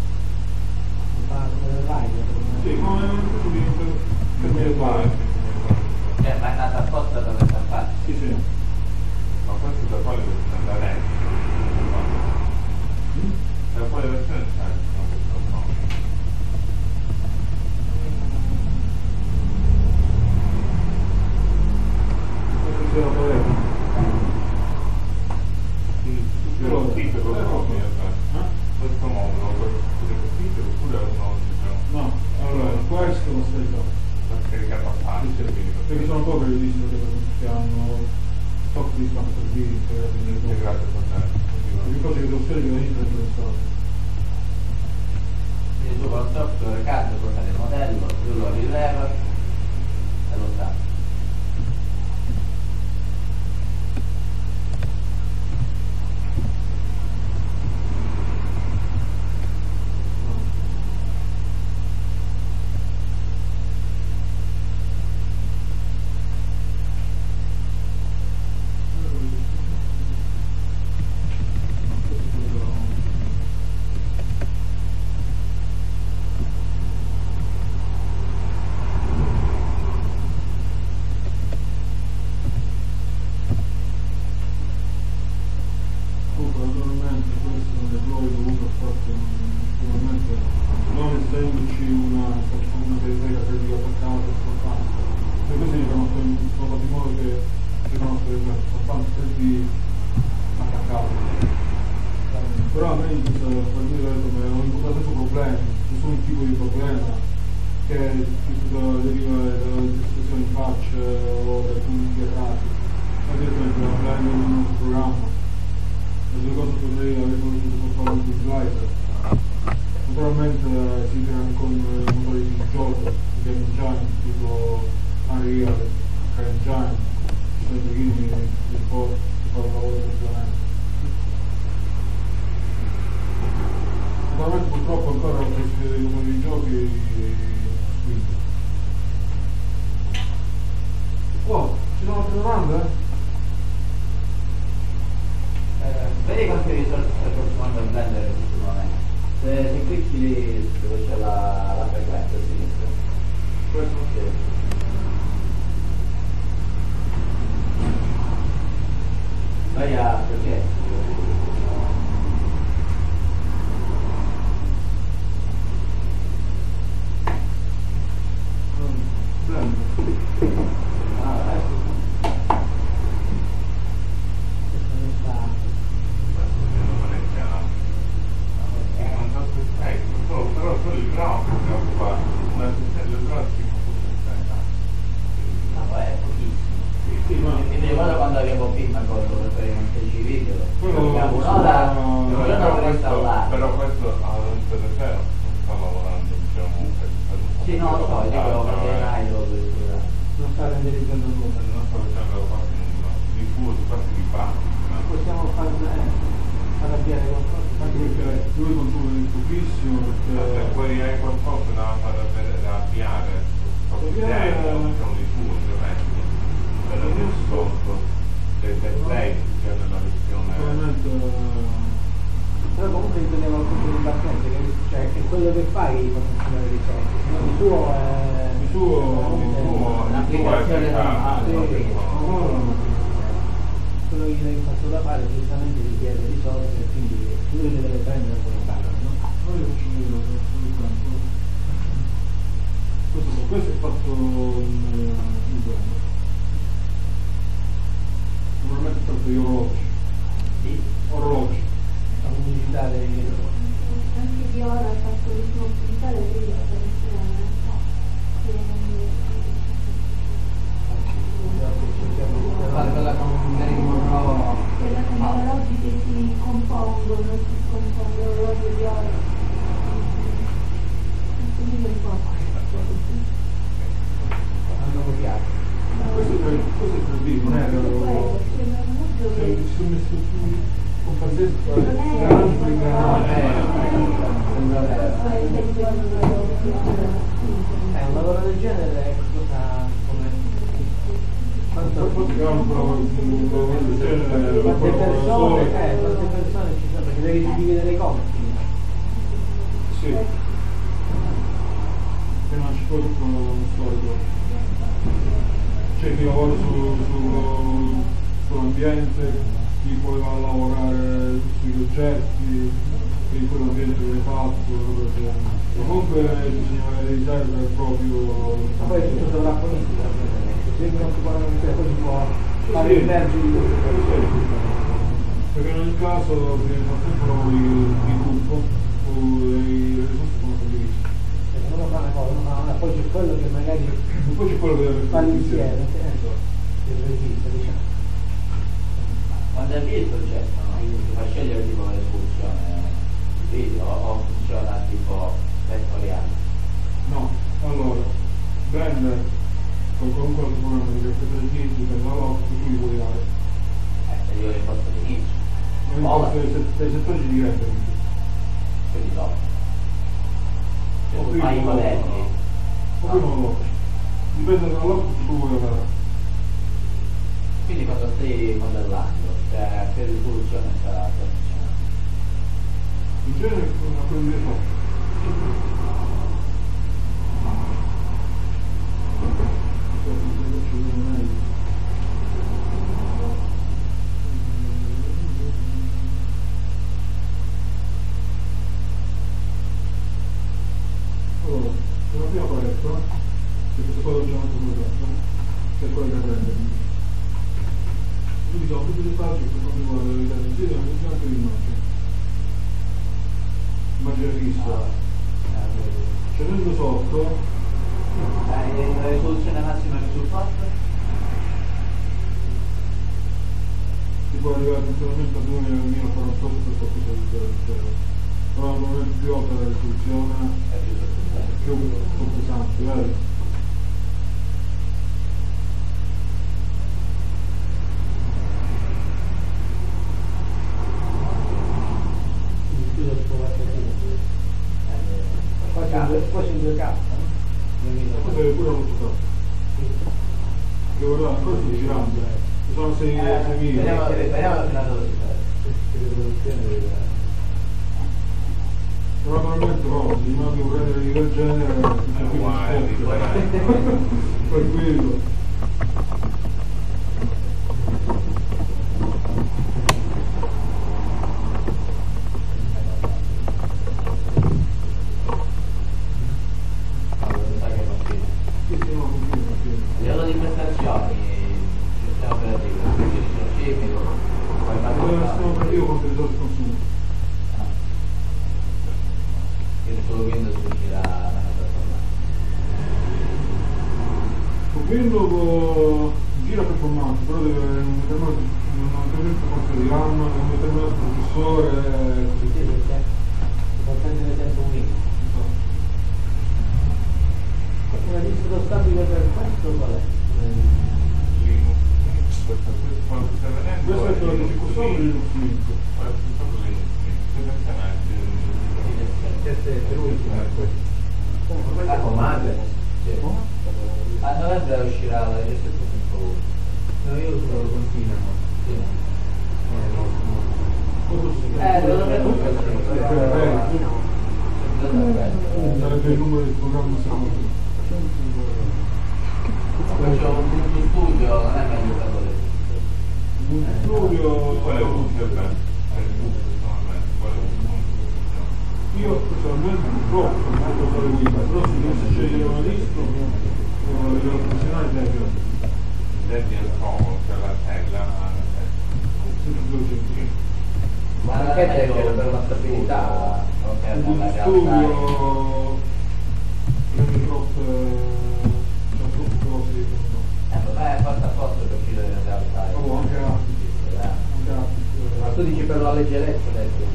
Sì, come per me è ma è nata apposta da questa parte? Sì, sì. Ma questo da quale versione? Da lei? Da quale versione c'è? Questo modulo lo puoi scrivere oppure uno diciamo? No, allora questo lo stai già. L'ho scaricato a parte, Perché sono poche le liste che hanno top di servizi, integrato con te. le cose che devo scaricare da internet non sono. Quindi tu con il software CAD puoi fare il modello, lui lo rileva e lo sa. Però a me per dire come ho incontrato questo problema, questo è un tipo di problema che deriva dall'espressione in faccia o dai punti errati. Ad esempio prendo un programma, le due cose potrei aver potuto fare un slide. Naturalmente si creano con motori di gioco, di game engine, tipo Unreal, CryEngine, ci sono dei giochini che un po' si fa un lavoro effettivamente. Naturalmente purtroppo ancora non si vede come dei giochi spinti. Oh, ci sono altre domande? Vedi quante risorse sta consumando il Blender in questo momento? Se clicchi lì dove c'è la frequenza a sinistra. Questo? Sì. Vai a perché? Quante persone ci sono? Perché devi dividere i compiti. Sì. Che non ci può tutto uno storico. C'è chi lavora sull'ambiente, chi poi va a lavorare sui oggetti, chi quell'ambiente viene fatto, comunque bisogna avere riserve proprio. Ma poi tutto sovrapponibile, se non si può fare il verso di tutto. Perché in ogni caso bisogna fare sempre lavori di gruppo o le risorse sono condivise. Uno fa una cosa, ma poi c'è quello che magari E poi c'è quello che deve fa l'insieme, il regista, diciamo. Quando avvii il progetto, no? Ti fa scegliere tipo l'esecuzione di video o funziona tipo vettoriale? No, allora, prende qualunque altro programma di captazione fisica, la log, tu li puoi dare. Se io il posto di inizio. Non dei settori di rendering. Quindi dopo. Se tu fai i modelli. O prima o dopo. Dipende dalla log che tu vuoi avere. Quindi quando stai modellando, cioè che risoluzione sta funzionando? In genere è una cosa di sotto. Allora, la prima paletta, che questo qua l'ho già anche usato, che è quella che prende. Quindi sono tutti i dettagli per quanto riguarda la verità del video, ma anche l'immagine. Immagine fissa. Scendendo sotto, La risoluzione massima che sul fatto? si può arrivare funzionalmente a 2048 per qualcosa di 0. Però normalmente più alta la risoluzione, È più sottile. più pesante, vedi? Più del tuo poi sono 2K, E poi deve pure molto tanto. Che guardate, ancora sto girando, sono 6.000. Vediamo fino a dove si fa. Però normalmente no, se non devo prendere del genere, tranquillo. Sì, sì, no, tranquillo. A livello di prestazioni, il sistema operativo, quindi risorcibile, poi Il sistema operativo quante risorse consuma? quindi solo Windows gira meno performante. Con Windows gira performante, però deve avere un determinato forza di RAM, un determinato processore, sì, perché si può prendere sempre un Windows. Una lista lo stabile per questo qual è? Questo è quello che si consuma di Linux Mint. A comando? Sì. A novembre uscirà la gestione del No, io uso continuo. Sarebbe il numero del programma Samuel. C'è un studio, non è meglio per voi. Un studio. Io personalmente purtroppo non posso fare guida, però se dovessi scegliere una lista, a livello professionale Debian. Ma perché Debian per una stabilità? Un studio Microsoft c'è tutte cose che non so. Per me è fatta apposta per chiudere in realtà. Oh, anche Ma tu dici per la leggerezza adesso?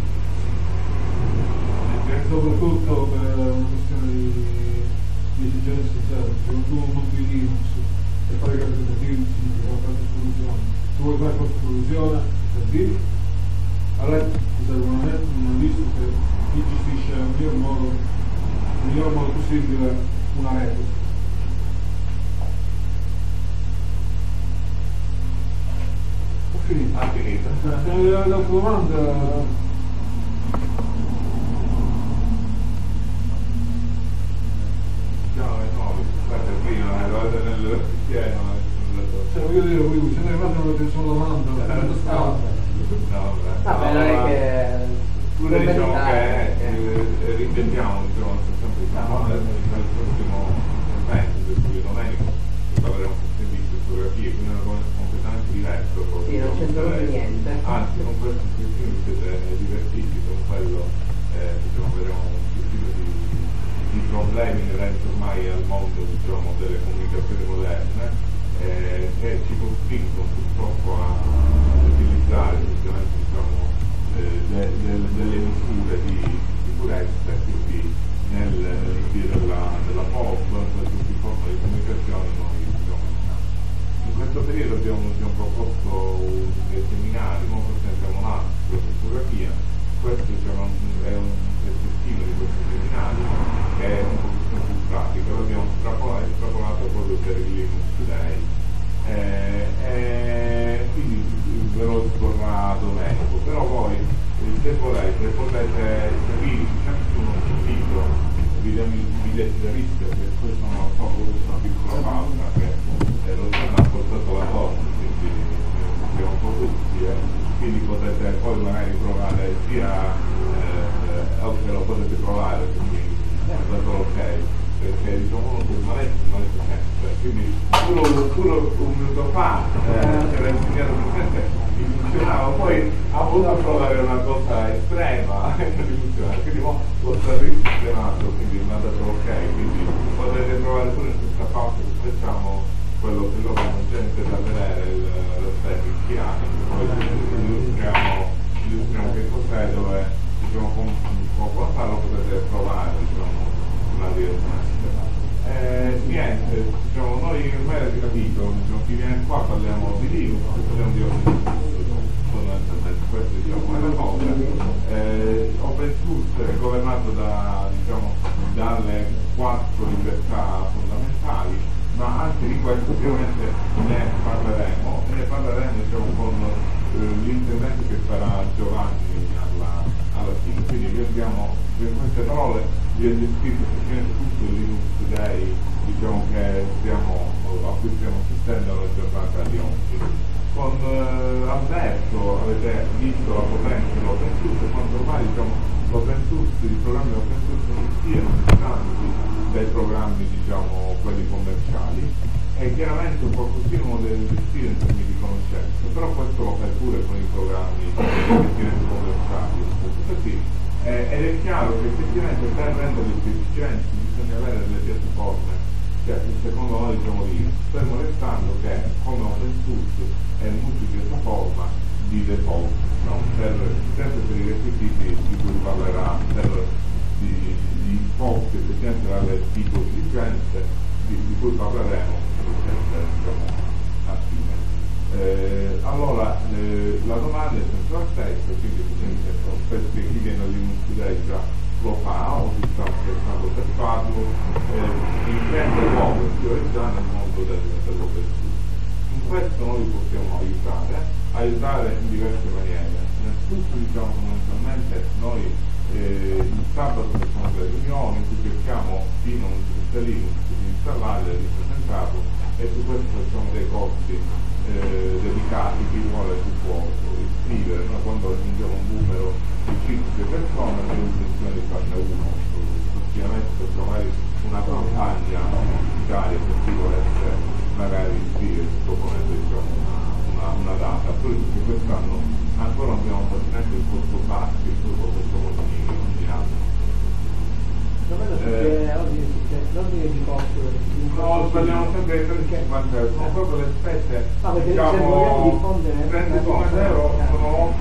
soprattutto per una questione di esigenze interne, se tu monti Linux e fare carte Linux significa fare distribuzione, se vuoi fare distribuzione per dire a lei ti serve una lista che ti gestisce nel miglior modo possibile una rete. Finito. Ha finito. La domanda... Cioè, voglio dire, voi se ne immagino che sono domanda, Vabbè, non è che... pure diciamo che ripetiamo sempre nel prossimo evento del cui domenica avremo servizio di fotografie, quindi una cosa completamente diversa. Sì, non c'entra proprio niente. Anzi, con questa iscrizione vi siete divertiti con quello, diciamo, avremo un tipo di problemi inerenti ormai al mondo, diciamo, delle comunicazioni moderne, che ci costringono purtroppo a utilizzare effettivamente, diciamo, delle misure di sicurezza, quindi nell'invio della POP, qualsiasi forma di comunicazione noi dobbiamo mangiare. In questo periodo abbiamo proposto dei seminari, non presentiamo un altro sulla fotografia, questo diciamo, è un pezzettino di questi seminari che è un pochino più pratico, l'abbiamo estrapolato proprio per il Linux Today. Quindi ve lo esporrà Domenico, però voi se volete potete capire sempre uno sito, vi leggeriste che questo non so, questa piccola pausa che lo stanno ha portato la porta, quindi abbiamo un po' tutti, quindi potete poi magari provare sia che lo potete provare, quindi è stato ok, perché diciamo uno sul maletto sempre, quindi pure un minuto fa c'era insegnato presente che funzionava, poi ha voluto provare una cosa estrema e non funziona, quindi lo sta risistemato, quindi mi ha dato ok, quindi potete provare pure in questa parte che facciamo quello che loro hanno già iniziato a vedere l'aspetto chiaro, poi illustriamo che cos'è, dove diciamo con farlo potete provare, diciamo, una direzione. Niente, diciamo, noi ormai avete capito, diciamo, chi viene qua parliamo di Linux, parliamo di fondamentalmente, questo diciamo è la cosa. Open source è governato diciamo, dalle 4 libertà fondamentali, ma anche di questo ovviamente ne parleremo e ne parleremo, diciamo, con l'intervento che farà Giovanni alla fine. Quindi vi abbiamo, in queste parole vi ho descritto tutto il Linux Today, diciamo, che a cui stiamo assistendo alla giornata di oggi. Con Alberto avete visto la potenza dell'open source, quando ormai, diciamo, l'open source, i programmi open source non siano distanti dai programmi, diciamo, quelli commerciali, e chiaramente un po' così uno deve investire in termini di conoscenza, però questo lo fai pure con i programmi commerciali, così. Ed è chiaro che effettivamente per renderli più efficienti bisogna avere delle piattaforme, cioè secondo noi diciamo Linux, fermo restando che come open source è multipiattaforma di default, no? Sempre per i requisiti di cui parlerà, di posti effettivamente dalle tipo di licenze di cui parleremo sempre, diciamo, a fine. Allora, la domanda è sempre la stessa, quindi penso che chi viene all'Linux Today già lo fa o si sta scherzando per farlo, intende muoversi già nel mondo dell'open source. In questo noi possiamo aiutare in diverse maniere. Innanzitutto, diciamo, fondamentalmente noi il sabato facciamo delle riunioni in cui cerchiamo di non utilizzare Linux, di installarlo, di presentarlo, e su questo facciamo dei corsi dedicati. Chi vuole si può iscrivere. Noi quando raggiungiamo un numero di 5 persone abbiamo intenzione di farne uno prossimamente, facciamo magari una campagna pubblicitaria per chi volesse magari iscriversi, proponendo, diciamo, una data, poi perché quest'anno ancora non abbiamo fatto neanche il corso bassi, il corso facciamo ogni anno. L'ordine di costo no, sbagliamo sempre 350 euro, sono proprio le spese, diciamo 32 euro sono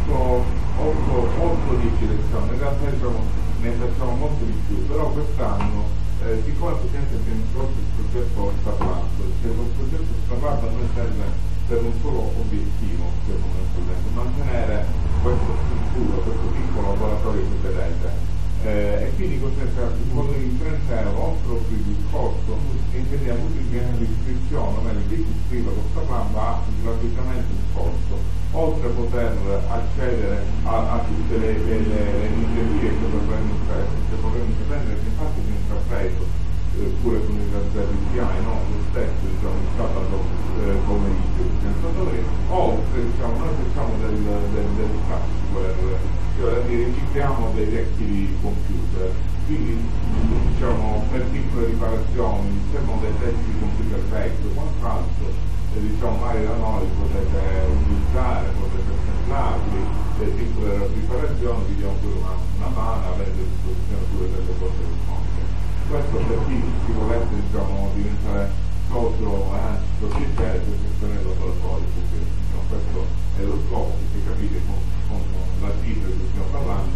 8-10 lezioni, in realtà diciamo, ne facciamo molto di più, però quest'anno siccome praticamente abbiamo introdotto il progetto Starlab, cioè il progetto Starlab a noi serve per un solo obiettivo, cioè mantenere questa struttura, questo piccolo laboratorio che vedete. E quindi con i 30 euro offro il corso, intendiamo tutti che l'iscrizione, o meglio chi si iscrive con Starlab ha gratuitamente il corso, oltre oltre a poter accedere a tutte le iniziative che dovremmo intraprendere, che infatti si è intrapreso pure con il RPI, no? Lo stesso diciamo, il sabato pomeriggio, oltre diciamo, noi facciamo del software, cioè ricicliamo dei vecchi computer, quindi diciamo, per piccole riparazioni servono dei testi di computer vecchio, quant'altro diciamo magari da noi potete utilizzare, potete assemblarli, per piccole riparazioni vi diamo pure una mano, avete a disposizione pure delle cose risposte. Questo per chi si volesse diciamo, diventare socio societario per sostenere il laboratorio, perché diciamo, questo è lo scopo, perché capite con la cifra di cui stiamo parlando,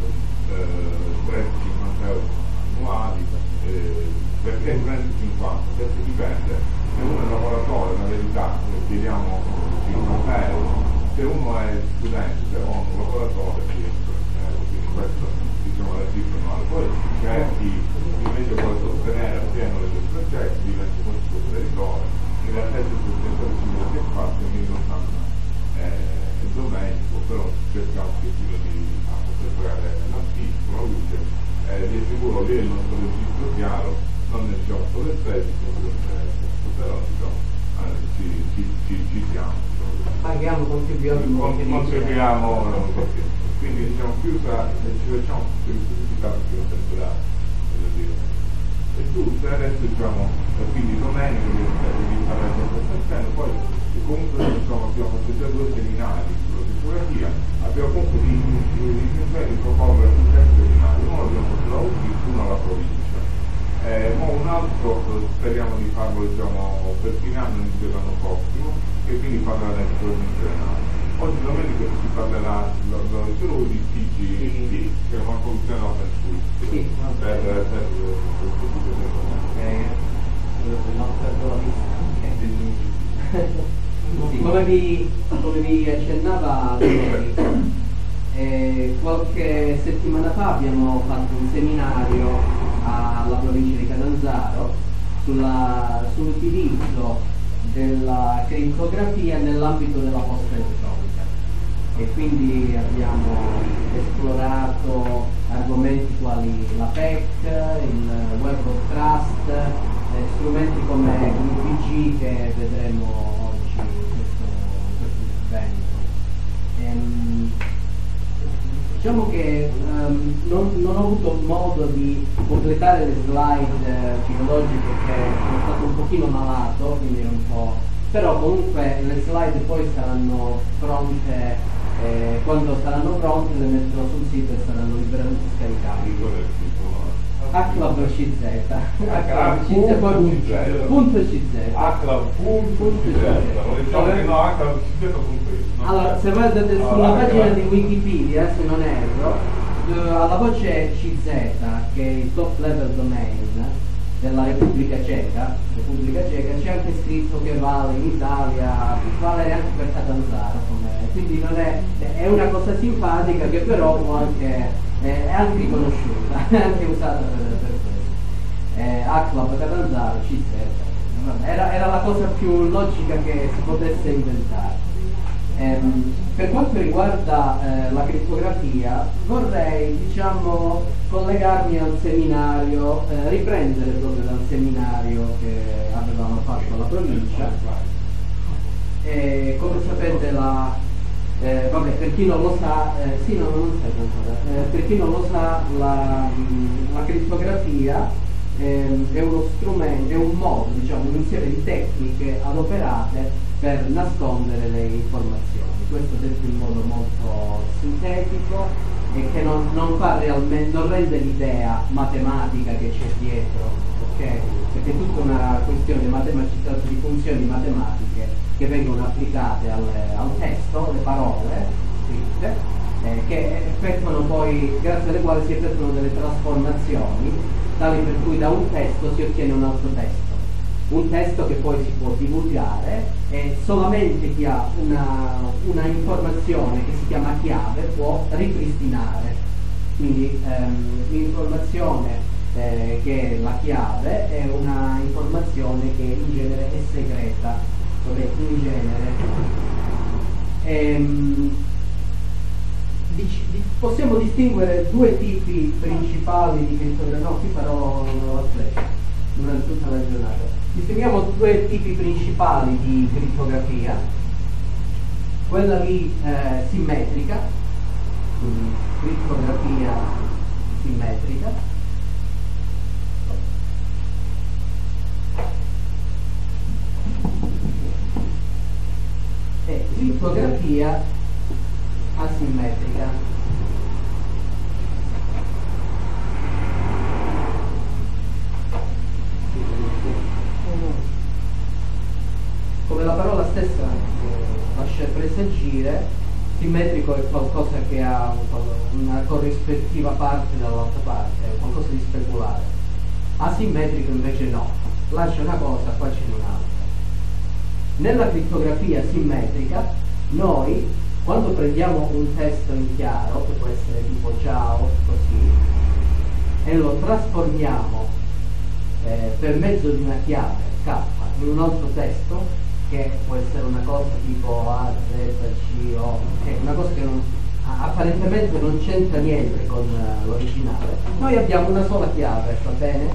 30-50 euro annuali, perché 30-50? Perché dipende, se uno è lavoratore, la verità, chiediamo 50 euro, se uno è studente o un lavoratore, quindi questo diciamo la cifra annuale. Poi c'è chi invece vuole sostenere appieno le sue progetti, diventa un sostenitore, in realtà il sostenitore simile che fa, che mi lo sanno è domenico, però cerchiamo che si di poter pagare l'affitto, la luce, di sicuro lì il nostro registro chiaro, non ne c'è obsolescenza, però diciamo, ci siamo. Paghiamo, contribuiamo, quindi diciamo chiusa, ci facciamo il certificato che non temporale, voglio dire. E tutto, adesso diciamo, quindi domenica vi fare il poi comunque diciamo, abbiamo fatto già 2 seminari sulla tipografia, abbiamo comunque di proporre un 3 seminari, uno l'abbiamo fatto da UTI, uno alla provincia. Ma un altro speriamo di farlo diciamo, per fine anno inizio dell'anno prossimo, e quindi parlerà del internazionale. Oggi domenica si parlerà solo di TGT, che è una soluzione open source per questo tipo di cose. Come vi accennava lei, qualche settimana fa abbiamo fatto un seminario alla provincia di Catanzaro sull'utilizzo della crittografia nell'ambito della posta elettronica, e quindi abbiamo esplorato argomenti quali la PEC, il Web of Trust, strumenti come l'UPG che vedremo oggi in questo evento. Diciamo che non ho avuto modo di completare le slide filologiche perché sono stato un pochino malato, quindi ero un po'. Però comunque le slide poi saranno pronte, quando saranno pronte le metterò sul sito e saranno liberamente scaricabili. HCLAB.cz Allora, se guardate sulla pagina di Wikipedia, se non erro, alla voce CZ, che è il top level domain della Repubblica Ceca, c'è anche scritto che vale in Italia, vale anche per Catanzaro, quindi non è una cosa simpatica che però può anche è anche riconosciuta, è anche usata per questo. HCLAB Catanzaro, CZ, era la cosa più logica che si potesse inventare. Per quanto riguarda la crittografia, vorrei diciamo collegarmi al seminario, riprendere proprio dal seminario che avevamo fatto alla provincia. Come sapete vabbè, per chi non lo sa, per chi non lo sa, la crittografia è uno strumento, è un modo, diciamo, un insieme di tecniche adoperate per nascondere le informazioni. Questo detto in modo molto sintetico e che non fa realmente, non rende l'idea matematica che c'è dietro, okay? Perché è tutta una questione matematica, di funzioni matematiche che vengono applicate al testo, le parole scritte, che effettuano poi, grazie alle quali si effettuano delle trasformazioni, tali per cui da un testo si ottiene un altro testo. Un testo che poi si può divulgare e solamente chi ha una informazione che si chiama chiave può ripristinare. Quindi l'informazione che è la chiave è una informazione che in genere è segreta, in genere. possiamo distinguere due tipi principali di crittografia. No, qui farò la flash durante tutta la giornata. Distinguiamo due tipi principali di crittografia, quella lì simmetrica, quindi crittografia simmetrica, e crittografia asimmetrica. Come la parola stessa lascia presagire, simmetrico è qualcosa che ha una corrispettiva parte dall'altra parte, è qualcosa di speculare. Asimmetrico invece no, lascia una cosa, qua c'è un'altra. Nella crittografia simmetrica noi, quando prendiamo un testo in chiaro, che può essere tipo ciao, così, e lo trasformiamo per mezzo di una chiave K in un altro testo, che può essere una cosa tipo A, Z, C, O, che è una cosa che apparentemente non c'entra niente con l'originale, noi abbiamo una sola chiave, va bene?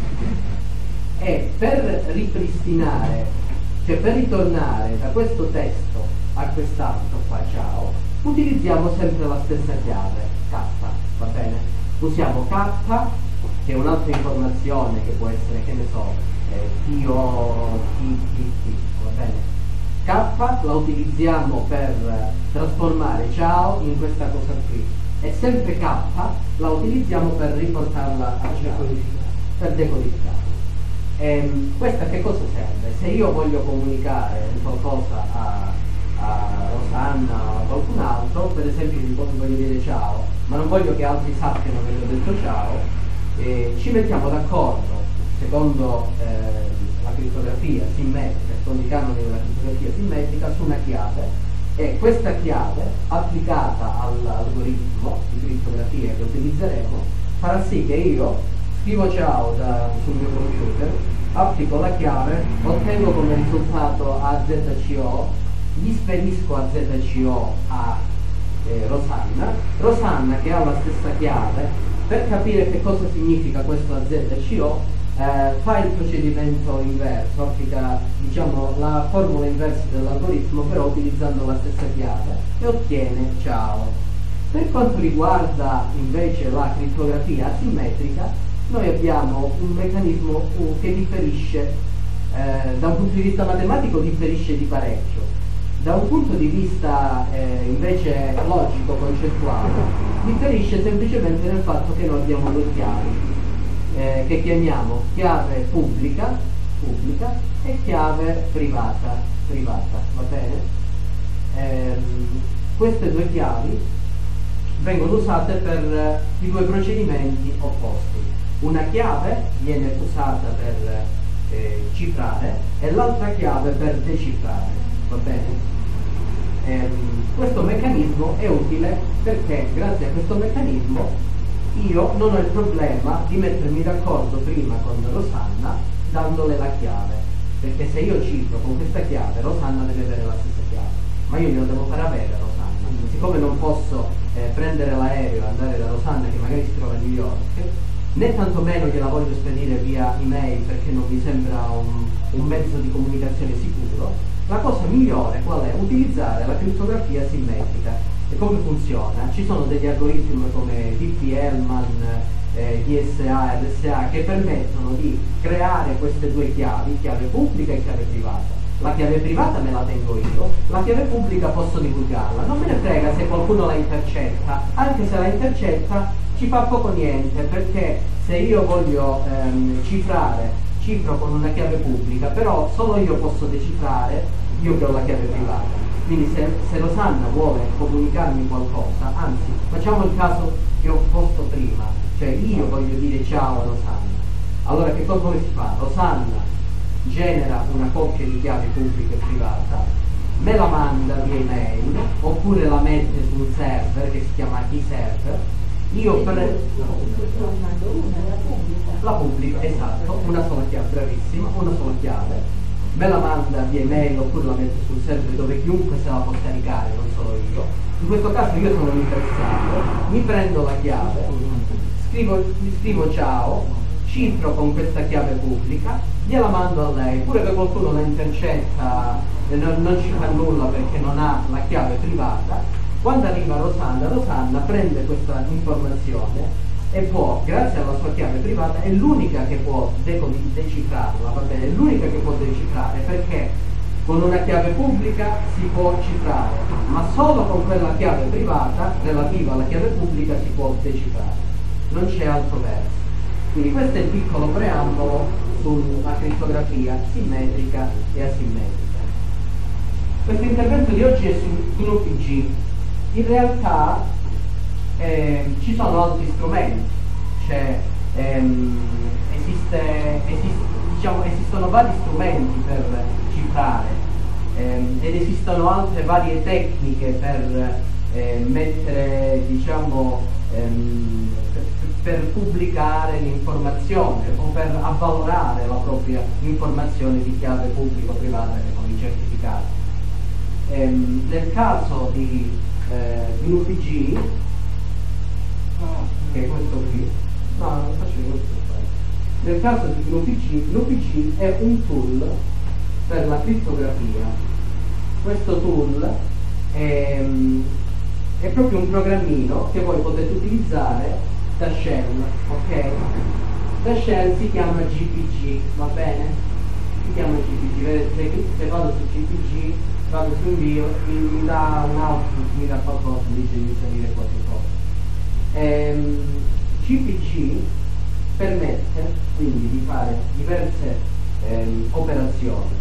E per ripristinare, cioè per ritornare da questo testo a quest'altro qua, ciao, utilizziamo sempre la stessa chiave, K, va bene? Usiamo K, che è un'altra informazione che può essere, che ne so, TO, T, va bene? K la utilizziamo per trasformare ciao in questa cosa qui, e sempre K la utilizziamo per riportarla a ciao, per decodificare. Questa che cosa serve? Se io voglio comunicare qualcosa a Rosanna o a qualcun altro, per esempio gli voglio dire ciao, ma non voglio che altri sappiano che gli ho detto ciao, ci mettiamo d'accordo secondo la crittografia simmetrica, secondo i canoni della crittografia simmetrica, su una chiave, e questa chiave applicata all'algoritmo di crittografia che utilizzeremo farà sì che io scrivo ciao sul mio computer, applico la chiave, ottengo come risultato AZCO, gli spedisco AZCO a Rosanna che ha la stessa chiave, per capire che cosa significa questo AZCO fa il procedimento inverso, applica diciamo la formula inversa dell'algoritmo, però utilizzando la stessa chiave, e ottiene ciao. Per quanto riguarda invece la crittografia asimmetrica, noi abbiamo un meccanismo che differisce, da un punto di vista matematico differisce di parecchio, da un punto di vista invece logico, concettuale, differisce semplicemente nel fatto che noi abbiamo due chiavi, che chiamiamo chiave pubblica e chiave privata, va bene? Queste due chiavi vengono usate per i due procedimenti opposti. Una chiave viene usata per cifrare e l'altra chiave per decifrare, va bene? Questo meccanismo è utile perché grazie a questo meccanismo io non ho il problema di mettermi d'accordo prima con Rosanna dandole la chiave, perché se io cifro con questa chiave, Rosanna deve avere la stessa chiave, ma io glielo devo far avere a Rosanna. Siccome non posso prendere l'aereo e andare da Rosanna che magari si trova a New York, né tantomeno gliela voglio spedire via email perché non mi sembra un mezzo di comunicazione sicuro, la cosa migliore qual è? Utilizzare la crittografia simmetrica. E come funziona? Ci sono degli algoritmi come DP-Hellman, DSA, RSA, che permettono di creare queste due chiavi, chiave pubblica e chiave privata. La chiave privata me la tengo io, la chiave pubblica posso divulgarla, non me ne frega se qualcuno la intercetta, anche se la intercetta ci fa poco niente, perché se io voglio cifro con una chiave pubblica, però solo io posso decifrare, io che ho la chiave privata. Quindi se Rosanna vuole comunicarmi qualcosa, anzi facciamo il caso che ho posto prima, cioè io voglio dire ciao a Rosanna, allora che cosa come si fa? Rosanna genera una coppia di chiavi pubblica e privata, me la manda via email oppure la mette su un server che si chiama key server, io la pubblica, esatto, una sola chiave, bravissima, una sola chiave, me la manda via email oppure la metto sul server dove chiunque se la può caricare, non solo io, In questo caso io sono interessato, mi prendo la chiave, gli scrivo ciao, cifro con questa chiave pubblica, gliela mando a lei, pure che qualcuno la intercetta e non ci fa nulla perché non ha la chiave privata. Quando arriva Rosanna prende questa informazione e può, grazie alla sua chiave privata, è l'unica che può decifrarla, va bene? È l'unica che può decifrare, perché con una chiave pubblica si può cifrare, ma solo con quella chiave privata relativa alla chiave pubblica si può decifrare, non c'è altro verso. Quindi questo è il piccolo preambolo sulla crittografia simmetrica e asimmetrica. Questo intervento di oggi è su gruppi G. In realtà ci sono altri strumenti, cioè esistono vari strumenti per cifrare ed esistono altre varie tecniche per mettere, per pubblicare l'informazione o per avvalorare la propria informazione di chiave pubblico-privata, che sono i certificati. Nel caso di gruppi G, che è questo qui, no, non faccio questo qua. Nel caso di gruppi G è un tool per la crittografia. Questo tool è proprio un programmino che voi potete utilizzare da shell, ok? Da shell si chiama GPG, va bene? Si chiama GPG, vedete, se vado su GPG, vado su invio, mi dà un output, mi dà qualcosa, mi dice di inserire qualche cosa. GPG permette quindi di fare diverse operazioni.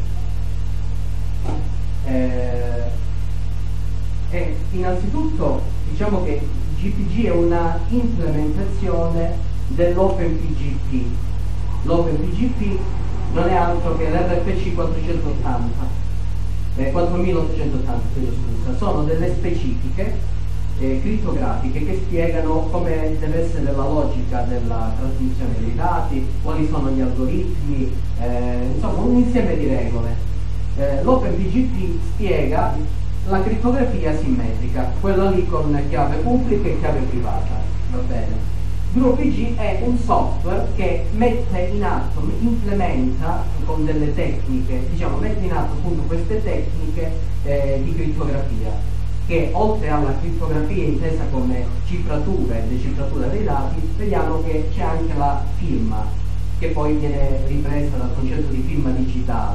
E innanzitutto diciamo che GPG è una implementazione dell'OpenPGP. L'OpenPGP non è altro che l'RFC 4880, scusa, sono delle specifiche crittografiche che spiegano come deve essere la logica della trasmissione dei dati, quali sono gli algoritmi, insomma un insieme di regole. L'OpenPGP spiega la crittografia simmetrica, quella lì con chiave pubblica e chiave privata, va bene? GnuPG è un software che mette in atto, implementa con delle tecniche, mette in atto appunto queste tecniche di crittografia, che oltre alla crittografia intesa come cifratura e decifratura dei dati, vediamo che c'è anche la firma, che poi viene ripresa dal concetto di firma digitale.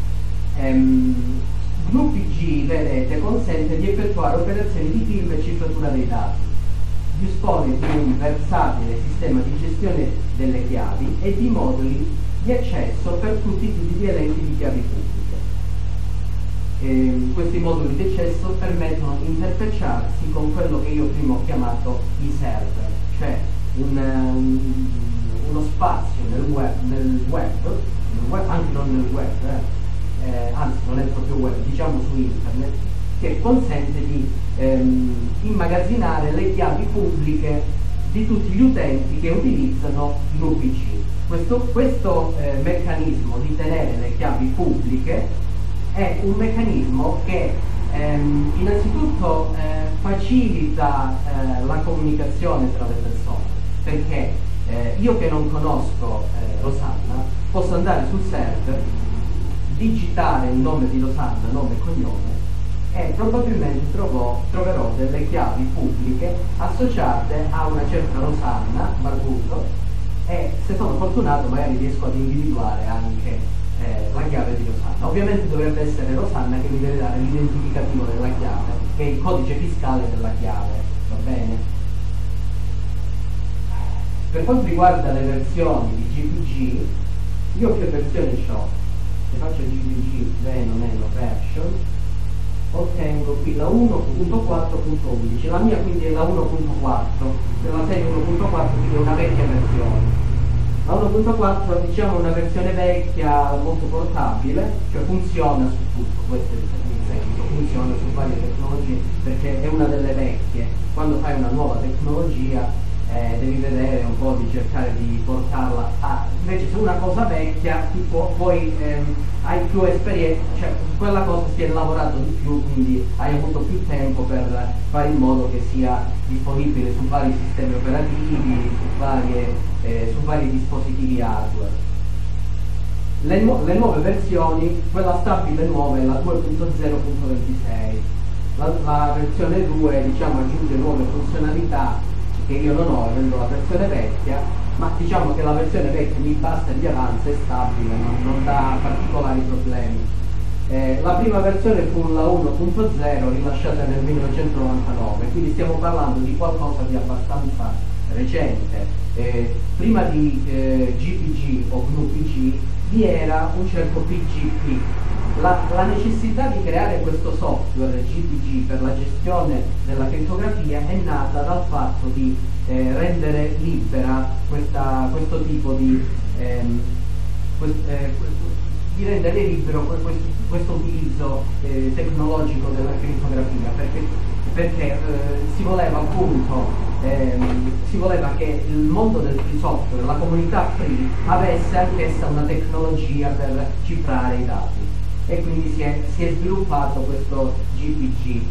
GnuPG, vedete, consente di effettuare operazioni di firma e cifratura dei dati, dispone di un versatile sistema di gestione delle chiavi e di moduli di accesso per tutti i tipi di elenchi di chiavi pubbliche. Questi moduli di accesso permettono di interfacciarsi con quello che io prima ho chiamato i server, cioè uno spazio nel web, anche non nel web, anzi non è proprio web, diciamo su internet, che consente di immagazzinare le chiavi pubbliche di tutti gli utenti che utilizzano GnuPG. Questo meccanismo di tenere le chiavi pubbliche è un meccanismo che innanzitutto facilita la comunicazione tra le persone, perché io che non conosco Rosanna posso andare sul server, digitare il nome di Rosanna, nome e cognome, e probabilmente troverò delle chiavi pubbliche associate a una certa Rosanna Barbuto, e se sono fortunato magari riesco ad individuare anche la chiave di Rosanna. Ovviamente dovrebbe essere Rosanna che mi deve dare l'identificativo della chiave, che è il codice fiscale della chiave, va bene? Per quanto riguarda le versioni di GPG, io che versione ho? Se faccio GPG Nano version, ottengo qui la 1.4.11, la mia quindi è la 1.4, se la serie 1.4 quindi è una vecchia versione. La 1.4 diciamo una versione vecchia, molto portabile, cioè funziona su tutto, questo è il seguito, funziona su varie tecnologie, perché è una delle vecchie. Quando fai una nuova tecnologia devi vedere un po' di cercare di portarla a... Invece se una cosa vecchia tu poi hai più esperienza, cioè quella cosa si è lavorato di più, quindi hai avuto più tempo per fare in modo che sia disponibile su vari sistemi operativi, su vari dispositivi hardware. Le nuove versioni, quella stabile nuova è la 2.0.26. La versione 2 diciamo aggiunge nuove funzionalità che io non ho avendo la versione vecchia, ma diciamo che la versione vecchia mi basta e mi avanza, è stabile, non dà particolari problemi. La prima versione fu la 1.0 rilasciata nel 1999, quindi stiamo parlando di qualcosa di abbastanza recente. Prima di GPG o GNU-PG vi era un certo PGP. La necessità di creare questo software GPG per la gestione della crittografia è nata dal fatto di rendere libera questo tipo di rendere libero questo utilizzo tecnologico della crittografia, perché si voleva appunto si voleva che il mondo del free software, la comunità free, avesse anch'essa una tecnologia per cifrare i dati, e quindi si è sviluppato questo GPG.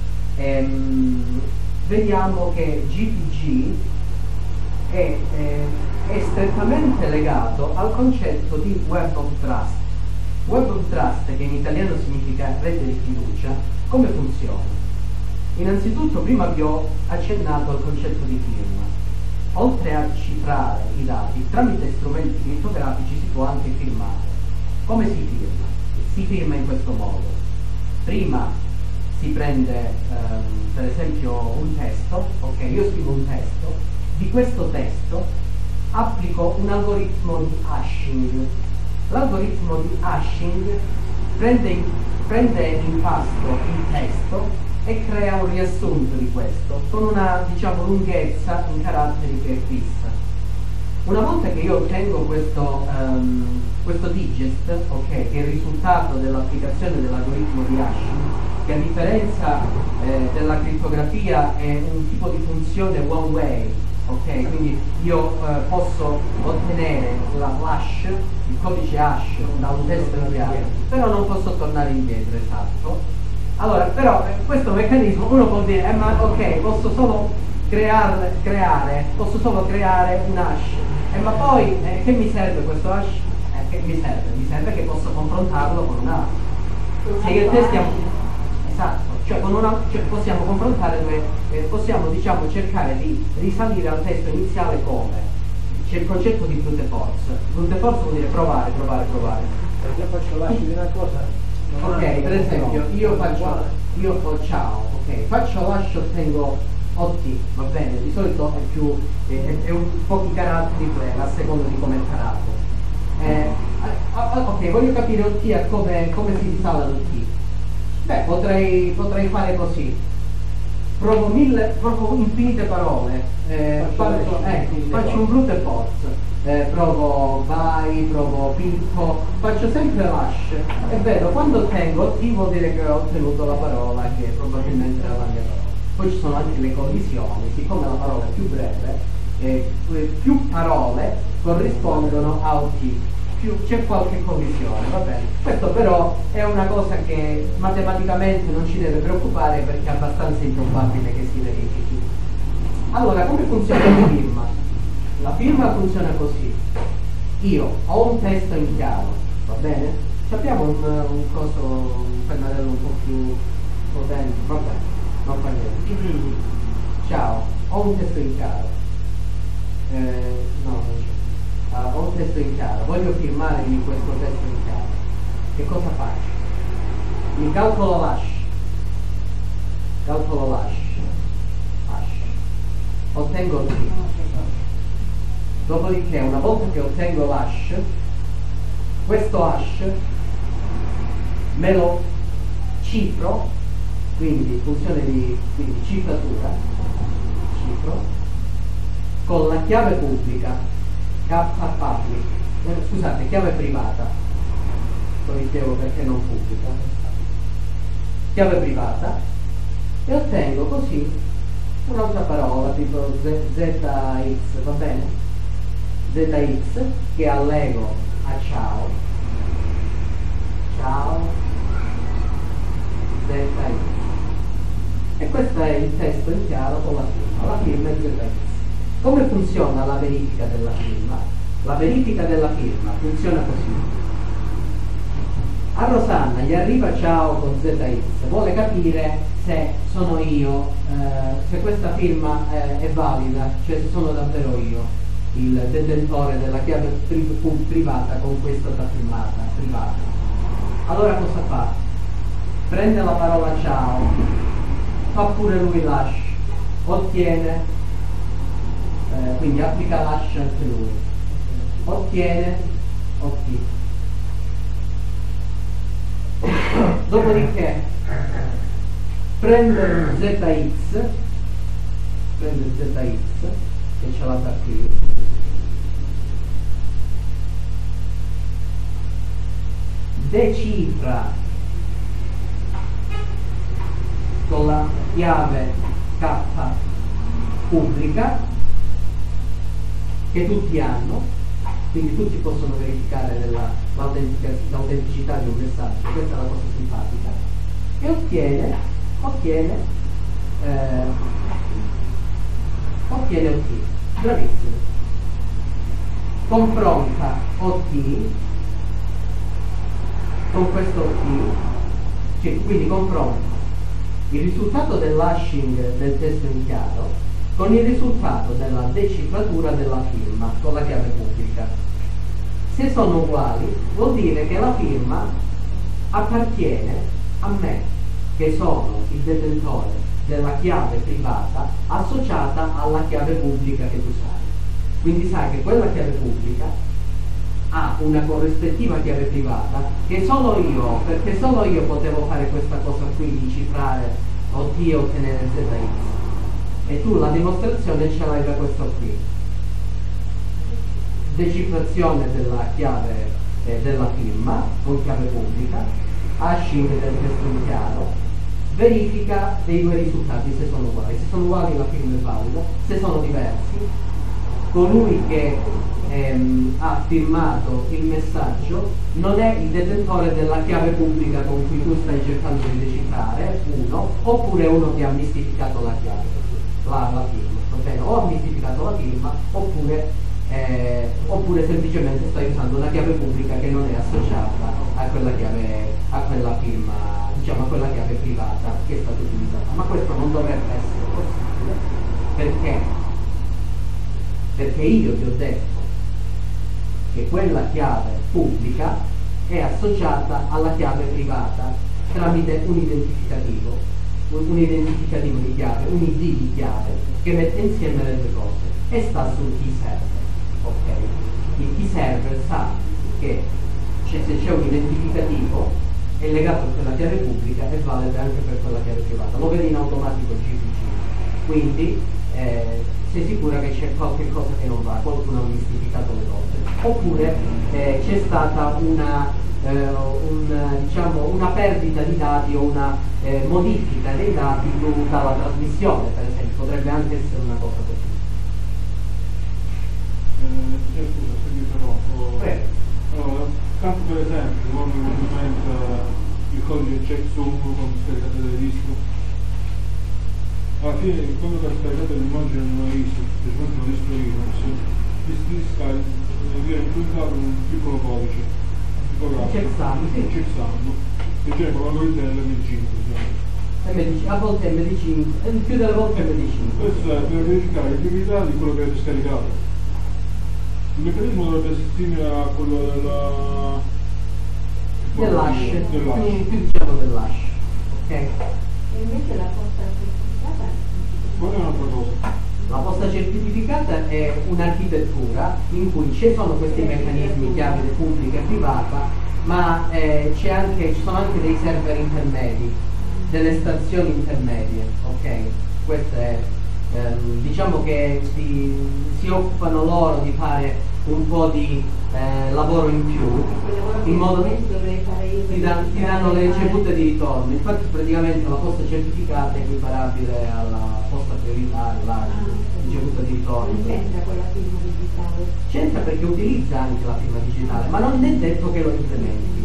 Vediamo che GPG è strettamente legato al concetto di Web of Trust. Web of Trust, che in italiano significa rete di fiducia, come funziona? Innanzitutto, prima vi ho accennato al concetto di firma. Oltre a cifrare i dati, tramite strumenti crittografici si può anche firmare. Come si firma? Si firma in questo modo. Prima si prende per esempio un testo, ok, io scrivo un testo, di questo testo applico un algoritmo di hashing. L'algoritmo di hashing prende in pasto il testo e crea un riassunto di questo con una, diciamo, lunghezza in caratteri che è fissa. Una volta che io ottengo questo digest, ok, che è il risultato dell'applicazione dell'algoritmo di hashing, che a differenza della crittografia è un tipo di funzione one way, ok, quindi io posso ottenere l'hash, il codice hash da un testo iniziale, però non posso tornare indietro, esatto. Allora, però questo meccanismo uno può dire, ma ok, posso solo creare un hash, ma poi che mi serve questo hash? Che mi serve? Mi serve che posso confrontarlo con un altro. Se io testiamo, esatto, cioè possiamo confrontare possiamo, diciamo, cercare di risalire al testo iniziale come? C'è il concetto di brute force. Brute force vuol dire provare. Perché faccio l'hash di una cosa. Ok, per esempio, io faccio ciao, ok, faccio l'hash, ottengo OT, va bene, di solito è un pochi caratteri a seconda di come è carato. Ok, voglio capire OT come si installa l'OT. Beh, potrei fare così. Provo infinite parole, faccio un brute force. Provo vai, provo picco, faccio sempre l'hash e vedo quando ottengo T vuol dire che ho ottenuto la parola che probabilmente era la mia parola. Poi ci sono anche le collisioni, siccome la parola è più breve, più parole corrispondono a OT, c'è qualche collisione, va bene. Questo però è una cosa che matematicamente non ci deve preoccupare perché è abbastanza improbabile che si verifichi. Allora, come funziona la firma? La firma funziona così: io ho un testo in chiaro, va bene? Sappiamo un pennarello un po' più potente, va bene, non fa niente. Ciao, ho un testo in chiaro. No, non c'è. Ho un testo in chiaro, voglio firmare di questo testo in chiaro. Che cosa faccio? Mi calcolo l'hash. Ottengo il Dopodiché, una volta che ottengo l'hash, questo hash me lo cifro, quindi funzione di cifratura, cifro, con la chiave pubblica, chiave privata, poi vi spiego perché non pubblica, chiave privata, e ottengo così un'altra parola tipo ZX, va bene? ZX che allego a ciao, ZX. E questo è il testo in chiaro con la firma. La firma è ZX. Come funziona la verifica della firma? La verifica della firma funziona così. A Rosanna gli arriva ciao con ZX, vuole capire se sono io, se questa firma è valida, cioè se sono davvero io il detentore della chiave privata con questa firmata privata. Allora cosa fa? Prende la parola ciao, fa pure lui l'hash, ottiene, quindi applica l'hash anche lui, ottiene OK. Dopodiché prende ZX che ce l'ha da qui, decifra con la chiave K pubblica che tutti hanno, quindi tutti possono verificare l'autenticità di un messaggio. Questa è la cosa simpatica, e ottiene OK. Bravissimo. Confronta OK con questo OK, cioè, quindi confronta il risultato dell'hashing del testo in chiaro con il risultato della decifratura della firma con la chiave pubblica. Se sono uguali, vuol dire che la firma appartiene a me, che sono il detentore della chiave privata associata alla chiave pubblica che tu sai. Quindi sai che quella chiave pubblica ha una corrispettiva chiave privata che sono io, perché solo io potevo fare questa cosa qui di cifrare OT e ottenere ZX. E tu la dimostrazione ce l'hai da questo qui. Decifrazione della chiave della firma con chiave pubblica, hashing del testo in chiaro, verifica dei due risultati se sono uguali. Se sono uguali la firma è valida, se sono diversi colui che ha firmato il messaggio non è il detentore della chiave pubblica con cui tu stai cercando di decifrare, uno, oppure uno che ha mistificato la chiave, la firma, va bene? O ha mistificato la firma oppure semplicemente stai usando una chiave pubblica che non è associata a quella chiave, a quella firma, diciamo a quella chiave privata che è stata utilizzata. Ma questo non dovrebbe essere possibile, perché io ti ho detto che quella chiave pubblica è associata alla chiave privata tramite un identificativo di chiave, un ID di chiave che mette insieme le due cose e sta sul key server. Ok? Il key server sa che se c'è un identificativo è legato a quella chiave pubblica e vale anche per quella chiave privata. Lo vede in automatico GPG. Quindi sei sicura che c'è qualche cosa che non va, qualcuno ha mistificato le cose, oppure c'è stata una perdita di dati o una modifica dei dati dovuta alla trasmissione, per esempio, potrebbe anche essere una cosa così. Scusa, se mi interrompo. Allora, tanto per esempio, quando mi movimenta il codice checksum quando scaricate del disco, alla fine quando scaricate l'immagine in una ISO, specialmente una disco Linux, viene implementato un piccolo codice, Checksum, sì. Checksum, che genera l'algoritmo dell'MD5, a volte MD5, più delle volte MD5. questo è per verificare l'integrità di quello che avete scaricato. Il meccanismo dovrebbe essere simile a quello dell'hash, dell'hash. più diciamo dell'hash, ok? E invece la posta certificata? Qual è un'altra cosa? La posta certificata è un'architettura in cui ci sono questi meccanismi chiave pubblica e privata, ma ci sono anche dei server intermedi, delle stazioni intermedie, ok? Questo è, diciamo che si occupano loro di fare un po' di lavoro in più, in modo che ti danno le ricevute di ritorno. Infatti praticamente la posta certificata è equiparabile alla posta prioritaria, la ricevuta di ritorno. Non c'entra con la firma digitale? C'entra perché utilizza anche la firma digitale, ma non è detto che lo implementi.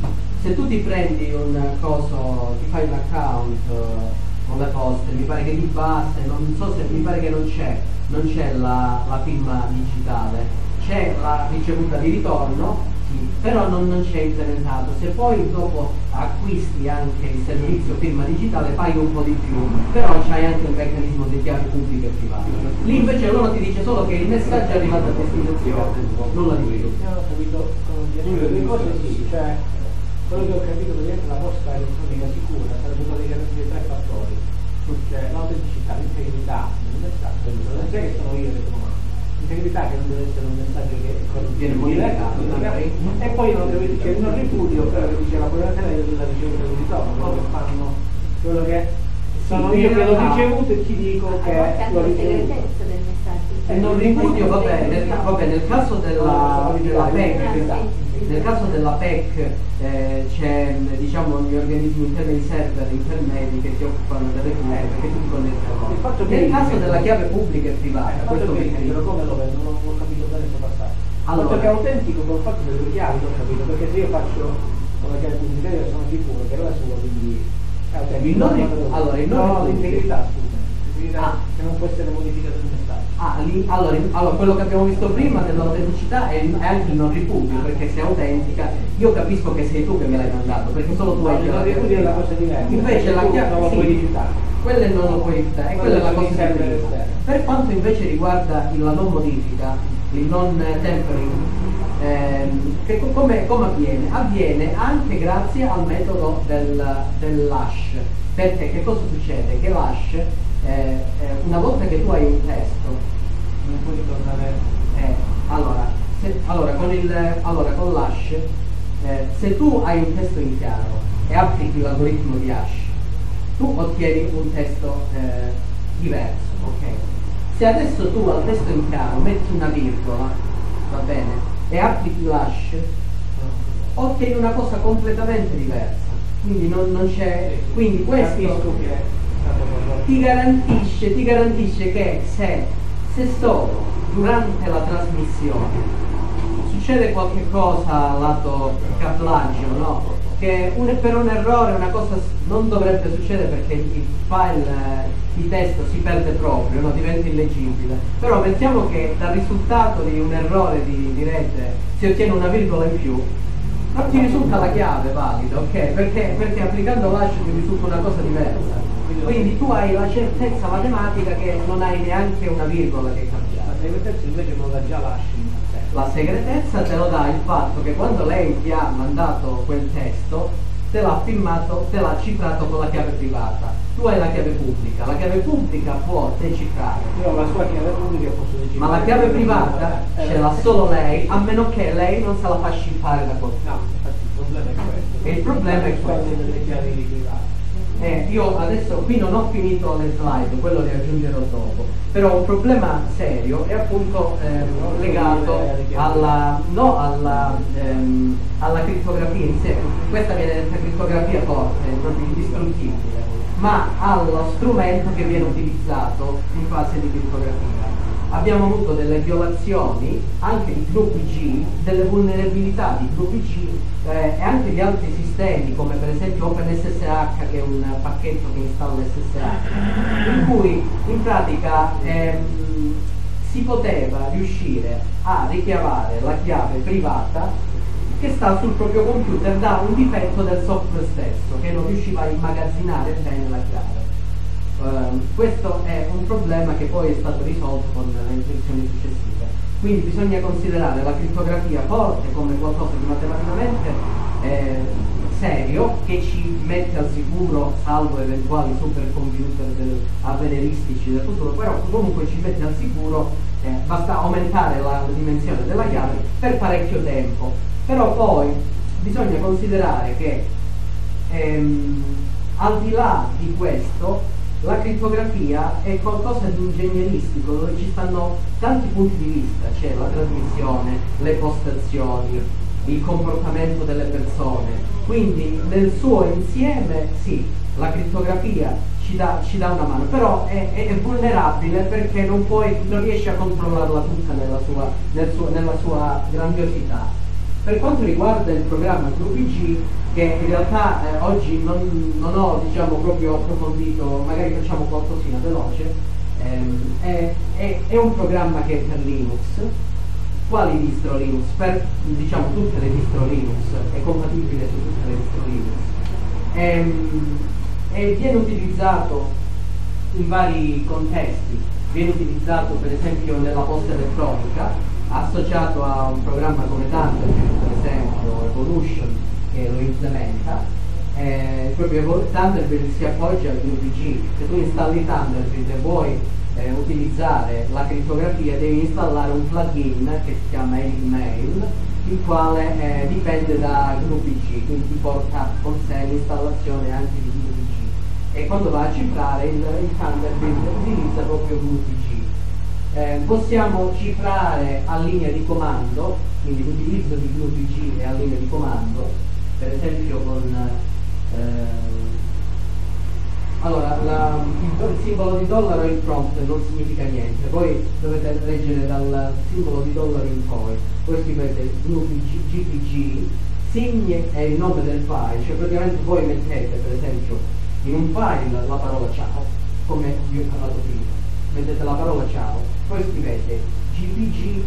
se tu ti prendi un coso, ti fai un account con le poste, mi pare che ti basta, non so se mi pare che non c'è la firma digitale, c'è la ricevuta di ritorno, sì, però non c'è implementato. Se poi dopo acquisti anche il servizio firma digitale paghi un po' di più, però c'hai anche il meccanismo di chiavi pubbliche e private. Lì invece loro ti dice solo che il messaggio è arrivato a destinazione, nulla di più. Io ho capito le cose sì, cioè quello che ho capito praticamente la posta elettronica sicura sarebbe praticamente dei 3 fattori, cioè l'autenticità, l'integrità, il messaggio, non è che sono io che sono male. L'integrità che non deve essere un messaggio che viene modificato, e poi non deve dire non ripudio quello che dice la popolazione della ricevuta del ritorno, loro fanno quello che sono io che l'ho ricevuto e ti dico che l'ho ricevuto. E non ripudio, vabbè, nel caso della PEC, nel caso della PEC c'è diciamo gli organismi interni, i server intermedi che si occupano delle chiavi, che tu ti connetti a loro. Nel caso della chiave pubblica e privata, questo però come lo vedo? Non ho capito bene questo passaggio. Allora, fatto che è autentico col fatto delle due chiavi, l'ho capito, perché se io faccio con la chiave pubblica io sono sicuro che la sua, quindi è autentico. L'integrità, scusa, che non può essere modificata il messaggio. Allora, quello che abbiamo visto prima dell'autenticità è anche il non ripudio, perché se è autentica io capisco che sei tu che me l'hai mandato, perché solo tu hai il non ripudio è la cosa diversa. Invece la chiave non lo puoi rifiutare. Quella non lo puoi rifiutare, e quella è la cosa serve. Per quanto invece riguarda la non modifica, il non tempering, come avviene? Avviene anche grazie al metodo dell'hash. Perché che cosa succede? Che l'hash una volta che tu hai un testo non puoi ritornare con l'hash se tu hai un testo in chiaro e applichi l'algoritmo di hash tu ottieni un testo diverso, ok? Se adesso tu al testo in chiaro metti una virgola, va bene, e applichi l'hash ottieni una cosa completamente diversa, quindi non c'è, quindi questo ti garantisce che se solo durante la trasmissione succede qualche cosa lato cablaggio, no? Che per un errore una cosa non dovrebbe succedere perché il file di testo si perde proprio, no? Diventa illeggibile, però mettiamo che dal risultato di un errore di rete si ottiene una virgola in più, non ti risulta la chiave valida, ok? Perché applicando l'hash ti risulta una cosa diversa. Quindi tu hai la certezza matematica che non hai neanche una virgola che è cambiata. La segretezza invece non la già lasci. La segretezza te lo dà il fatto che quando lei ti ha mandato quel testo te l'ha firmato, te l'ha cifrato con la chiave privata. Tu hai la chiave pubblica può decifrare. Io ho la sua chiave pubblica e posso decifrare. Ma la chiave privata ce l'ha solo lei, a meno che lei non se la fa scippare da qualcuno. No, infatti il problema è questo. E il problema è questo. Delle chiavi private. Io adesso qui non ho finito le slide, quello le aggiungerò dopo, però un problema serio è appunto legato alla crittografia in sé. Questa viene detta crittografia forte, proprio indistruttibile, ma allo strumento che viene utilizzato in fase di crittografia. Abbiamo avuto delle violazioni anche di gruppi G, delle vulnerabilità di gruppi G e anche di altri sistemi come per esempio OpenSSH, che è un pacchetto che installa SSH, in cui in pratica si poteva riuscire a richiamare la chiave privata che sta sul proprio computer da un difetto del software stesso, che non riusciva a immagazzinare bene la chiave. Questo è un problema che poi è stato risolto con le inserzioni successive. Quindi bisogna considerare la crittografia forte come qualcosa di matematicamente serio, che ci mette al sicuro, salvo eventuali supercomputer avveniristici del futuro, però comunque ci mette al sicuro, basta aumentare la dimensione della chiave per parecchio tempo. Però poi bisogna considerare che al di là di questo la crittografia è qualcosa di ingegneristico, dove ci stanno tanti punti di vista, c'è la trasmissione, le postazioni, il comportamento delle persone, quindi nel suo insieme sì, la crittografia ci dà una mano, però è vulnerabile perché non riesci a controllarla tutta nella sua grandiosità. Per quanto riguarda il programma GruPG, che in realtà oggi non ho diciamo proprio approfondito, magari facciamo qualcosina veloce. È un programma che è per Linux. Quali distro Linux? Per diciamo tutte le distro Linux, è compatibile su tutte le distro Linux. E viene utilizzato in vari contesti. Viene utilizzato per esempio nella posta elettronica, associato a un programma come Thunderbird, per esempio Evolution, che lo implementa. Proprio Thunderbird si appoggia al GNU-PG. Se tu installi Thunderbird e vuoi utilizzare la crittografia, devi installare un plugin che si chiama Enigmail, il quale dipende da GNU-PG, quindi ti porta con sé l'installazione anche di GNU-PG. E quando va a cifrare il Thunderbird utilizza proprio GNU-PG. Possiamo cifrare a linea di comando, quindi l'utilizzo di GNU-PG è a linea di comando, per esempio con allora il simbolo di dollaro e il prompt non significa niente, voi dovete leggere dal simbolo di dollaro in poi scrivete GPG, sign è il nome del file, cioè praticamente voi mettete per esempio in un file la parola ciao, come vi ho parlato prima, mettete la parola ciao, poi scrivete GPG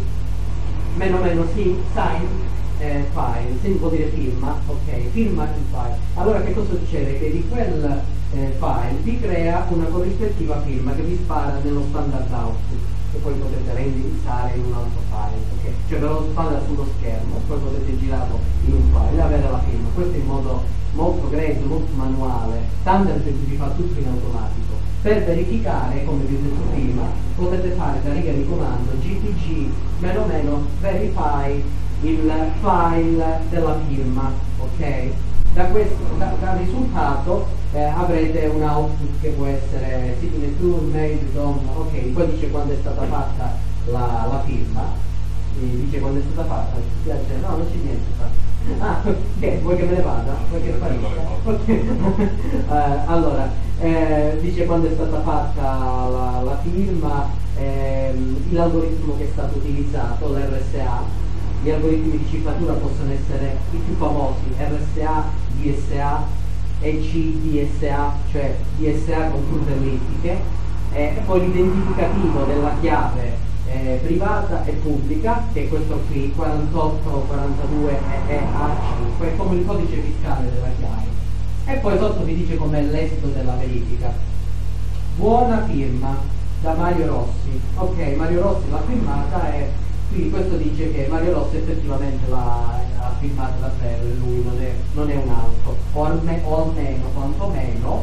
sign file, sign vuol dire firma, ok, firma il file. Allora che cosa succede? Che di quel file vi crea una corrispettiva firma che vi spara nello standard output, che poi potete reindirizzare in un altro file, okay? Cioè ve lo spara sullo schermo, poi potete girarlo in un file e avere la firma. Questo in modo molto grezzo, molto manuale. Thunderbird vi fa tutto in automatico. Per verificare, come vi ho detto prima, potete fare da riga di comando gpg verify il file della firma, ok? Da risultato avrete un output che può essere signature made on, ok, poi dice quando è stata fatta la firma, dice quando è stata fatta, ti piace? No, non c'è niente. Ah, ok, vuoi che me ne vada? Vuoi che okay. Allora, dice quando è stata fatta la firma, l'algoritmo che è stato utilizzato, l'RSA. Gli algoritmi di cifratura possono essere i più famosi, RSA, DSA, ECDSA, cioè DSA con truth ellittiche, e poi l'identificativo della chiave privata e pubblica, che è questo qui, 48, 42 e A5, è come il codice fiscale della chiave. E poi sotto vi dice com'è l'esito della verifica. Buona firma, da Mario Rossi. Ok, Mario Rossi l'ha firmata e quindi questo dice che Mario Rossi effettivamente l'ha firmata davvero e lui non è un altro, o almeno quantomeno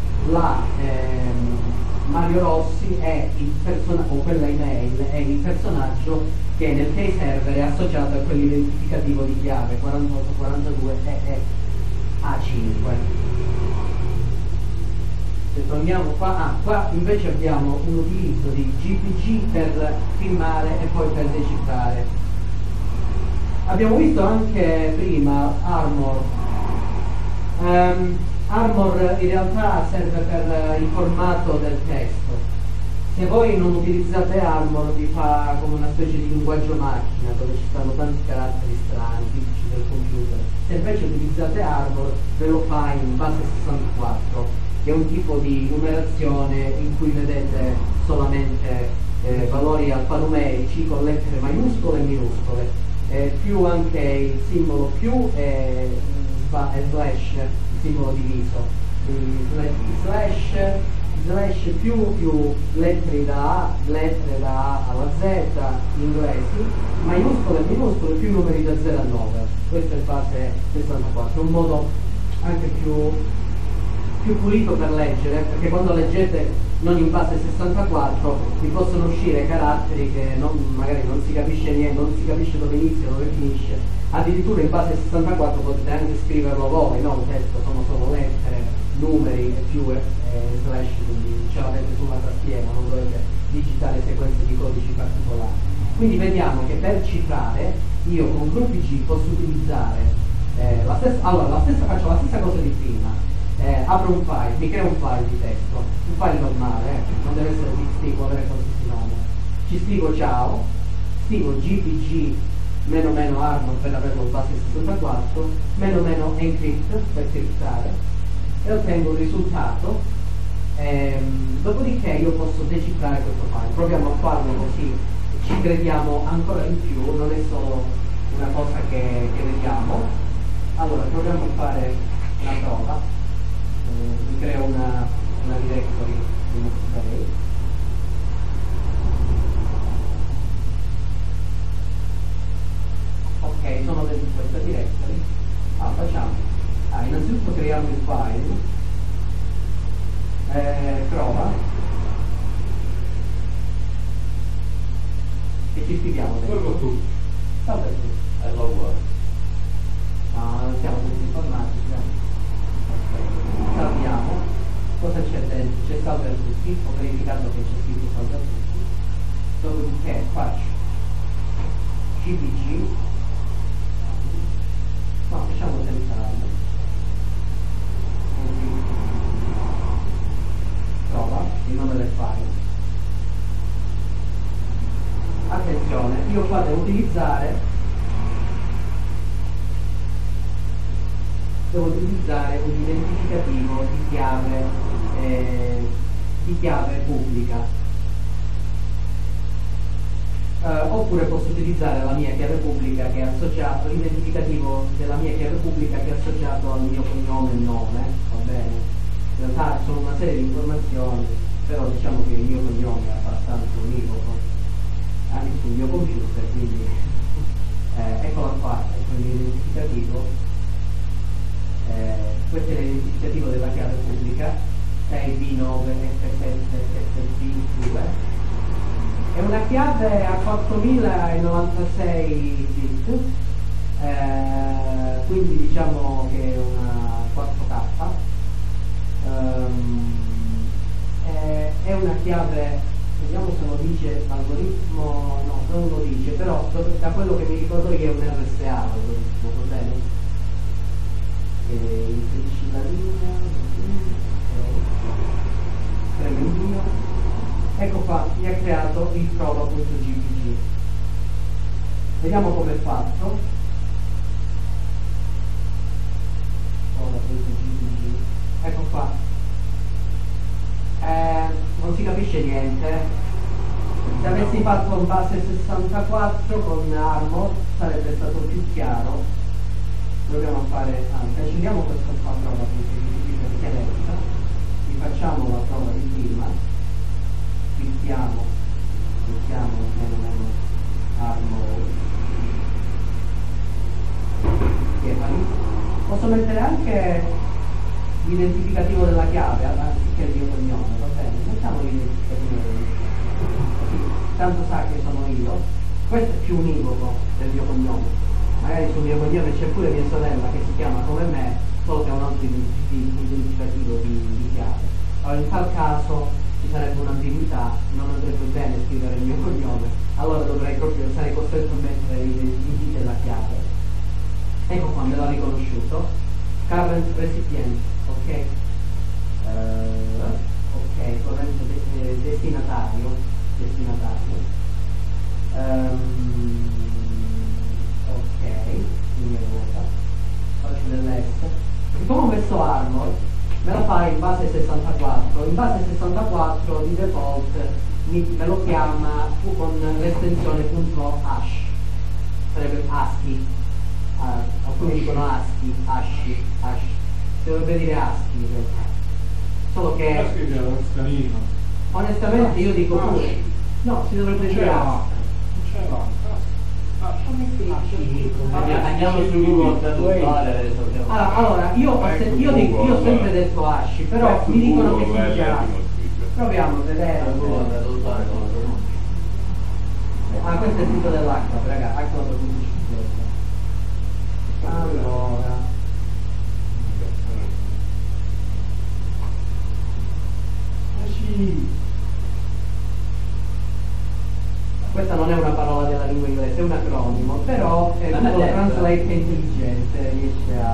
Mario Rossi è o quella email è il personaggio che nel key server è associato a quell'identificativo di chiave 48, 42 e A5. Se torniamo qua invece abbiamo un utilizzo di GPG per firmare e poi per decifrare. Abbiamo visto anche prima Armor. Armor in realtà serve per il formato del testo. Se voi non utilizzate Armor vi fa come una specie di linguaggio macchina dove ci stanno tanti caratteri strani, tipici del computer. Se invece utilizzate Armor ve lo fa in base 64. Che è un tipo di numerazione in cui vedete solamente valori alfanumerici con lettere maiuscole e minuscole, più anche il simbolo più e slash, il simbolo diviso, slash più lettere da A alla Z inglesi, maiuscole e minuscole più numeri da 0 a 9. Questo è il base 64, un modo anche più pulito per leggere, perché quando leggete non in base 64 vi possono uscire caratteri che magari non si capisce niente, non si capisce dove inizia, dove finisce. Addirittura in base 64 potete anche scriverlo voi, no? Il testo sono solo lettere, numeri e più slash, quindi ce l'avete sulla tastiera, non dovete digitare sequenze di codici particolari. Quindi vediamo che per cifrare io con GNU-PG posso utilizzare faccio la stessa cosa di prima. Apro un file, mi crea un file di testo, un file normale, non deve essere TXT, può avere qualsiasi nome. Ci scrivo ciao, scrivo GPG meno meno Armor per averlo in base 64, meno meno encrypt per criptare, e ottengo un risultato. Dopodiché io posso decifrare questo file. Proviamo a farlo così ci crediamo ancora di più, non è solo una cosa che vediamo. Allora proviamo a fare una prova. Mi creo una directory di Nextbase. Ok, sono dentro questa directory. Facciamo. Innanzitutto creiamo il file. Prova. E ci scriviamo dentro. Salve tu. Salve a tutti. Hello world. No, siamo tutti informatici. Salviamo. Cosa c'è dentro? C'è salve a tutti. Ho verificato che c'è scritto salve a tutti. Dopodiché faccio cpg. No, facciamo senza prova il nome del file. Attenzione, io qua devo utilizzare un identificativo di chiave pubblica. Oppure posso utilizzare la mia chiave pubblica che è associato, l'identificativo della mia chiave pubblica che è associato al mio cognome e nome, va bene? In realtà sono una serie di informazioni, però diciamo che il mio cognome è abbastanza univoco anche sul mio computer, quindi eccola qua, ecco il mio identificativo. Questo è l'identificativo della chiave pubblica 6B9F7FB2. È una chiave a 4096 bit, quindi diciamo che è una 4K. È una chiave, vediamo se lo dice l'algoritmo, no, non lo dice, però da quello che mi ricordo io è un RSA l'algoritmo, va bene? Inserisci la linea, premo invio. Ecco qua, mi ha creato il prova.jpg. Vediamo come è fatto. Prova.jpg. Ecco qua. Non si capisce niente. Se avessi fatto un base 64 con Armor sarebbe stato più chiaro. Proviamo a fare, cancelliamo questa qua prova.jpg perché è lenta. Rifacciamo la prova di prima. Clicchiamo meno Armor Chiefani. Posso mettere anche l'identificativo della chiave anziché il mio cognome, va bene? Mettiamo l'identificativo del mio cognome, così tanto sa che sono io. Questo è più univoco del mio cognome. Magari sul mio cognome c'è pure mia sorella che si chiama come me, solo che ha un altro identificativo di chiave. Allora in tal caso ci sarebbe un'ambiguità, non andrebbe bene scrivere il mio cognome, allora sarei costretto a mettere i digiti della chiave. Ecco qua, me l'ha riconosciuto. Current recipient, ok? Ok, corrente destinatario. Ok, quindi è vuota. Faccio dell'S. Come ho messo Armor, me la fa in base 64. In base 64 di default me lo chiama con l'estensione .hash, sarebbe ASCII. Alcuni dicono ASCII, hash. Dovrebbe dire ASCII in realtà. Solo che onestamente io dico pure no, si dovrebbe dire ASCII. Andiamo su Google traduttore. Allora, io ho sempre detto ASCII, però mi dicono che si dice ASCII. Proviamo a vedere. Questo è il sito dell'acqua, raga, acqua per pubblicità. Allora. Questa non è una parola della lingua inglese, è un acronimo, però Google Translate è intelligente, riesce a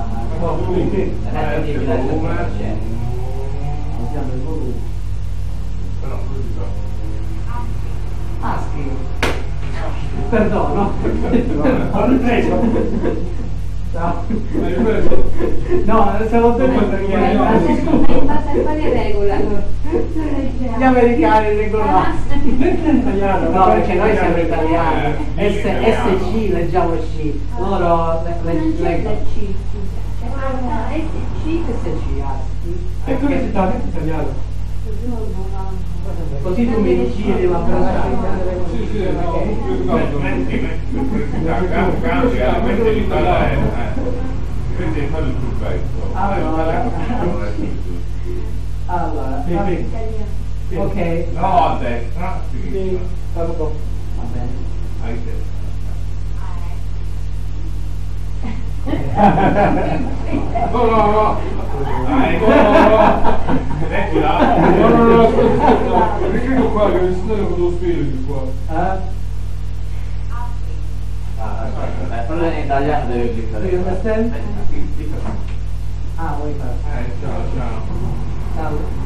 usiamo il volume. ASCII. Perdono. Ho ripreso. Ciao. Hai ripreso? No, siamo tutti Ma perché in base a quale regola? gli americani regolano. Italiano, No, perché noi siamo italiani. SC leggiamo C. Loro Non c'è la C, scusa. Ah, SC. SC, E come si sta? Italiano. Così tu mi giri la persona. Sì, sì, no, Cambia, metti l'italiano, invece di fare il gruppetto. Allora, ok, No, a destra, a Sì, sinistra. saluto. va bene. Hai te. no. Dai, leggila. No, aspetta. Perché qua che mi sono con lo spirito qua? Quello in italiano deve cliccare. Do you understand? Clicca. Ah, vuoi fare? Ciao. Salve.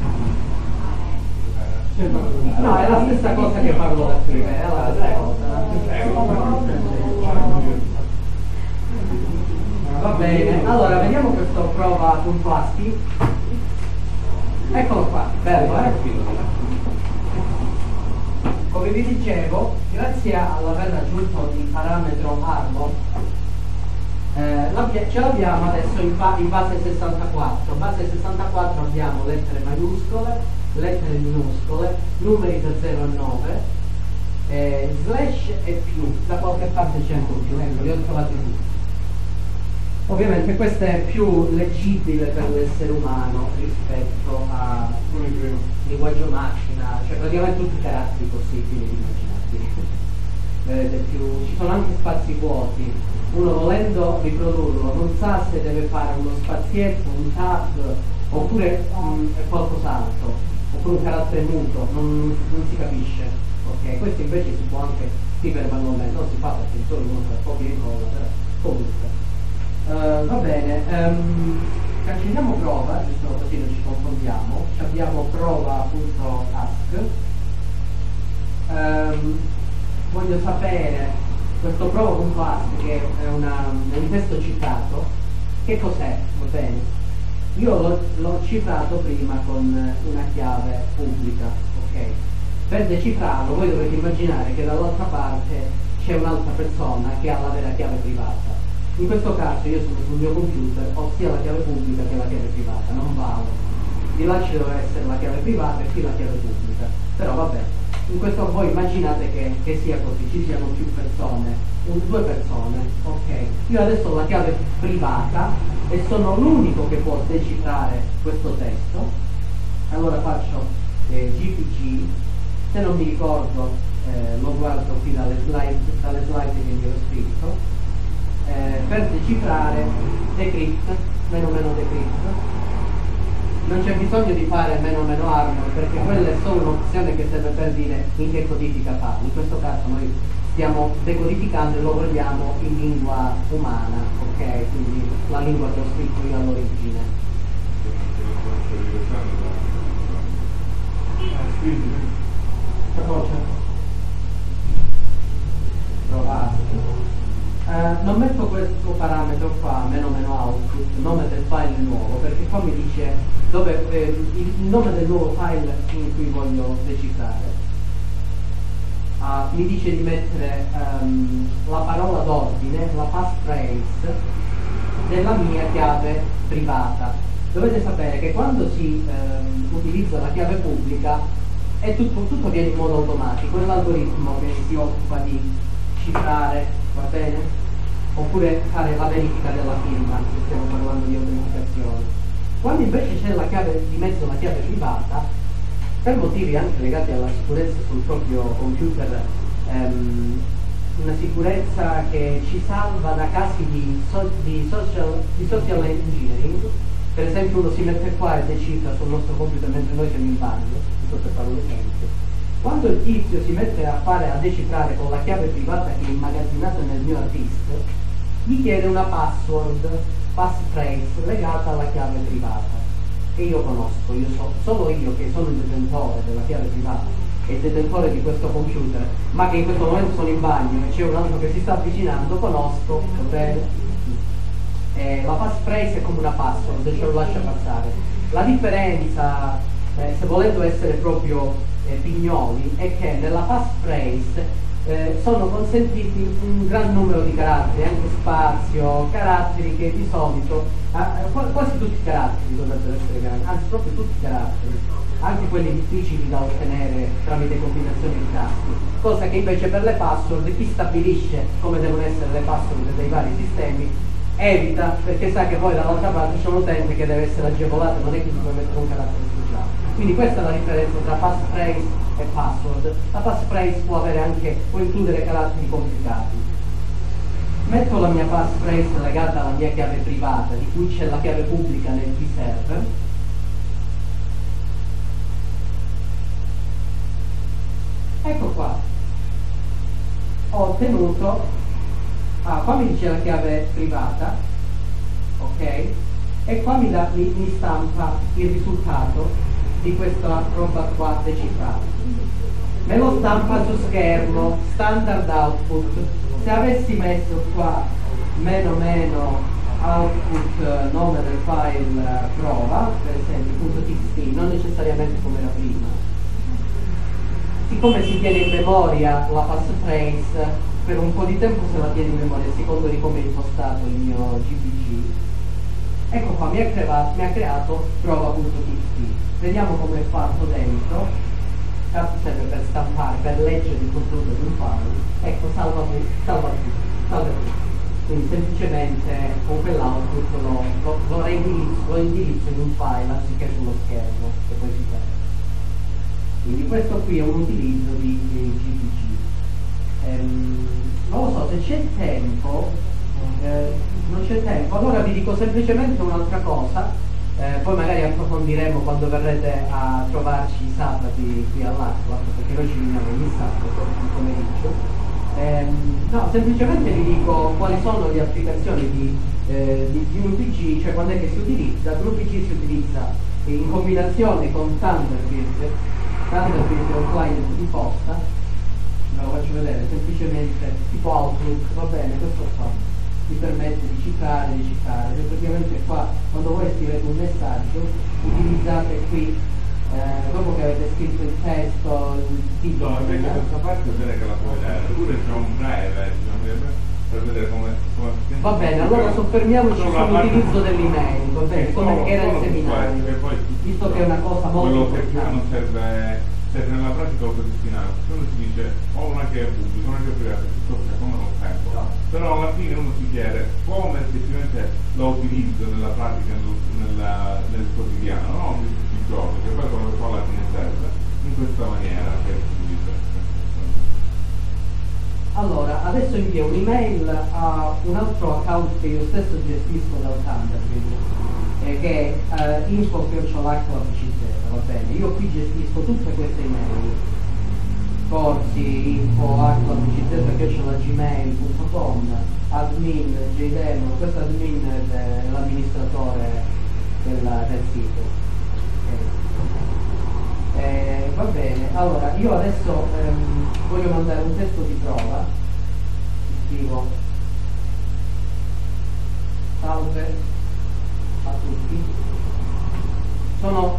No, è la stessa cosa che parlo da prima, è la stessa cosa. Va bene, allora vediamo questo prova.asti. Eccolo qua, bello, Come vi dicevo, grazie all'aver raggiunto il parametro armo, ce l'abbiamo adesso in base 64. Base 64 abbiamo lettere maiuscole, lettere minuscole, numeri da 0 a 9, slash e più, da qualche parte c'è anche un più, ecco, li ho trovati tutti. Ovviamente questo è più leggibile per l'essere umano rispetto a linguaggio macchina, cioè praticamente tutti i caratteri possibili e immaginabili. Vedete, ci sono anche spazi vuoti, uno volendo riprodurlo non sa se deve fare uno spazietto, un tab oppure qualcos'altro, oppure un carattere muto, non si capisce. Ok, questo invece si può anche scrivere manualmente, non si fa perché solo uno fa copia e incolla, però comunque. Va bene, cancelliamo prova, giusto così non ci confondiamo. Abbiamo prova.ask. Voglio sapere, questo prova.ask che è un testo cifrato, che cos'è? Va bene? Io l'ho cifrato prima con una chiave pubblica, ok? Per decifrarlo voi dovete immaginare che dall'altra parte c'è un'altra persona che ha la vera chiave privata. In questo caso io sono sul mio computer, ho sia la chiave pubblica che la chiave privata, non vale. Di là ci deve essere la chiave privata e qui la chiave pubblica. Però vabbè, in questo voi immaginate che sia così, ci siano più persone, due persone, ok. Io adesso ho la chiave privata e sono l'unico che può decifrare questo testo. Allora faccio GPG, se non mi ricordo lo guardo qui dalle slide che vi ho scritto. Per decifrare decrypt, decrypt, non c'è bisogno di fare armor perché quella è solo un'opzione che serve per dire in che codifica farlo. In questo caso noi stiamo decodificando e lo vogliamo in lingua umana, ok? Quindi la lingua che ho scritto io all'origine. Provate. Non metto questo parametro qua, -output, nome del file nuovo, perché qua mi dice il nome del nuovo file in cui voglio decifrare. Mi dice di mettere la parola d'ordine, la passphrase della mia chiave privata. Dovete sapere che quando si utilizza la chiave pubblica tutto viene in modo automatico, è l'algoritmo che si occupa di cifrare, va bene? Oppure fare la verifica della firma, se stiamo parlando di autenticazione. Quando invece c'è la chiave di mezzo, la chiave privata, per motivi anche legati alla sicurezza sul proprio computer, una sicurezza che ci salva da casi di social engineering. Per esempio uno si mette qua e decifra sul nostro computer mentre noi siamo in bagno, giusto per fare un esempio. Quando il tizio si mette a decifrare con la chiave privata che è immagazzinata nel mio hard disk, gli chiede una passphrase legata alla chiave privata che io conosco, solo io che sono il detentore della chiave privata è il detentore di questo computer, ma che in questo momento sono in bagno e c'è un altro che si sta avvicinando, conosco, va bene? La passphrase è come una password, ce lo lascia passare. La differenza, se volendo essere proprio pignoli, è che nella passphrase sono consentiti un gran numero di caratteri, anche spazio, caratteri che di solito, quasi tutti i caratteri dovrebbero essere grandi, anzi proprio tutti i caratteri, anche quelli difficili da ottenere tramite combinazioni di tasti, cosa che invece per le password chi stabilisce come devono essere le password dei vari sistemi evita, perché sa che poi dall'altra parte c'è un utente che deve essere agevolato, non è che si può mettere un carattere speciale. Quindi questa è la differenza tra passphrase e password. La passphrase può includere caratteri complicati. Metto la mia passphrase legata alla mia chiave privata, di cui c'è la chiave pubblica nel key server. Ecco qua. Ho ottenuto, qua mi dice la chiave privata, ok? E qua mi stampa il risultato di questa roba qua decifrata. Me lo stampa su schermo, standard output. Se avessi messo qua meno output nome del file prova, per esempio .txt, non necessariamente come era prima. Siccome si tiene in memoria la passphrase, per un po' di tempo se la tiene in memoria, a secondo di come è impostato il mio GPG. Ecco qua, mi ha creato prova.txt. Vediamo come è fatto dentro. Serve per stampare, per leggere il contenuto di un file. Ecco, salva tutto. Quindi semplicemente con quell'output lo indirizzo in un file anziché sullo schermo che poi si perde. Quindi questo qui è un utilizzo di GPG. Non lo so, se c'è tempo, non c'è tempo, allora vi dico semplicemente un'altra cosa, poi magari approfondiremo quando verrete a trovarci i sabati qui all'Atlas, perché noi ci veniamo ogni sabato il pomeriggio. No, semplicemente vi dico quali sono le applicazioni di GnuPG, cioè quando è che si utilizza. GnuPG si utilizza in combinazione con Thunderbird è un client di posta. Ve lo faccio vedere, semplicemente tipo Outlook, va bene, questo qua vi permette di cifrare, cioè praticamente qua quando voi scrivete un messaggio utilizzate qui, dopo che avete scritto il testo, il titolo. No, invece questa parte è bene che la puoi vedere, pure c'è un breve, per vedere come va bene, allora soffermiamoci sull'utilizzo dell'email, va bene, come era il seminario, visto che è una cosa molto importante. Cioè nella pratica lo destinare, se uno si dice ho una che è pubblica, una che è privata, come non tempo, però alla fine uno si chiede come effettivamente lo utilizzo nella pratica, nel quotidiano, no? Di tutti i giorni, che poi quello che poi alla fine serve, in questa maniera che si utilizza. Allora, adesso invio un'email a un altro account che io stesso gestisco dal Thunderbird, che è info@cz, va bene. Io qui gestisco tutte queste email, corsi, info@cz@gmail.com, admin, jdemo, questo admin è l'amministratore del sito. Va bene, allora io adesso voglio mandare un testo di prova, scrivo salve a tutti, sono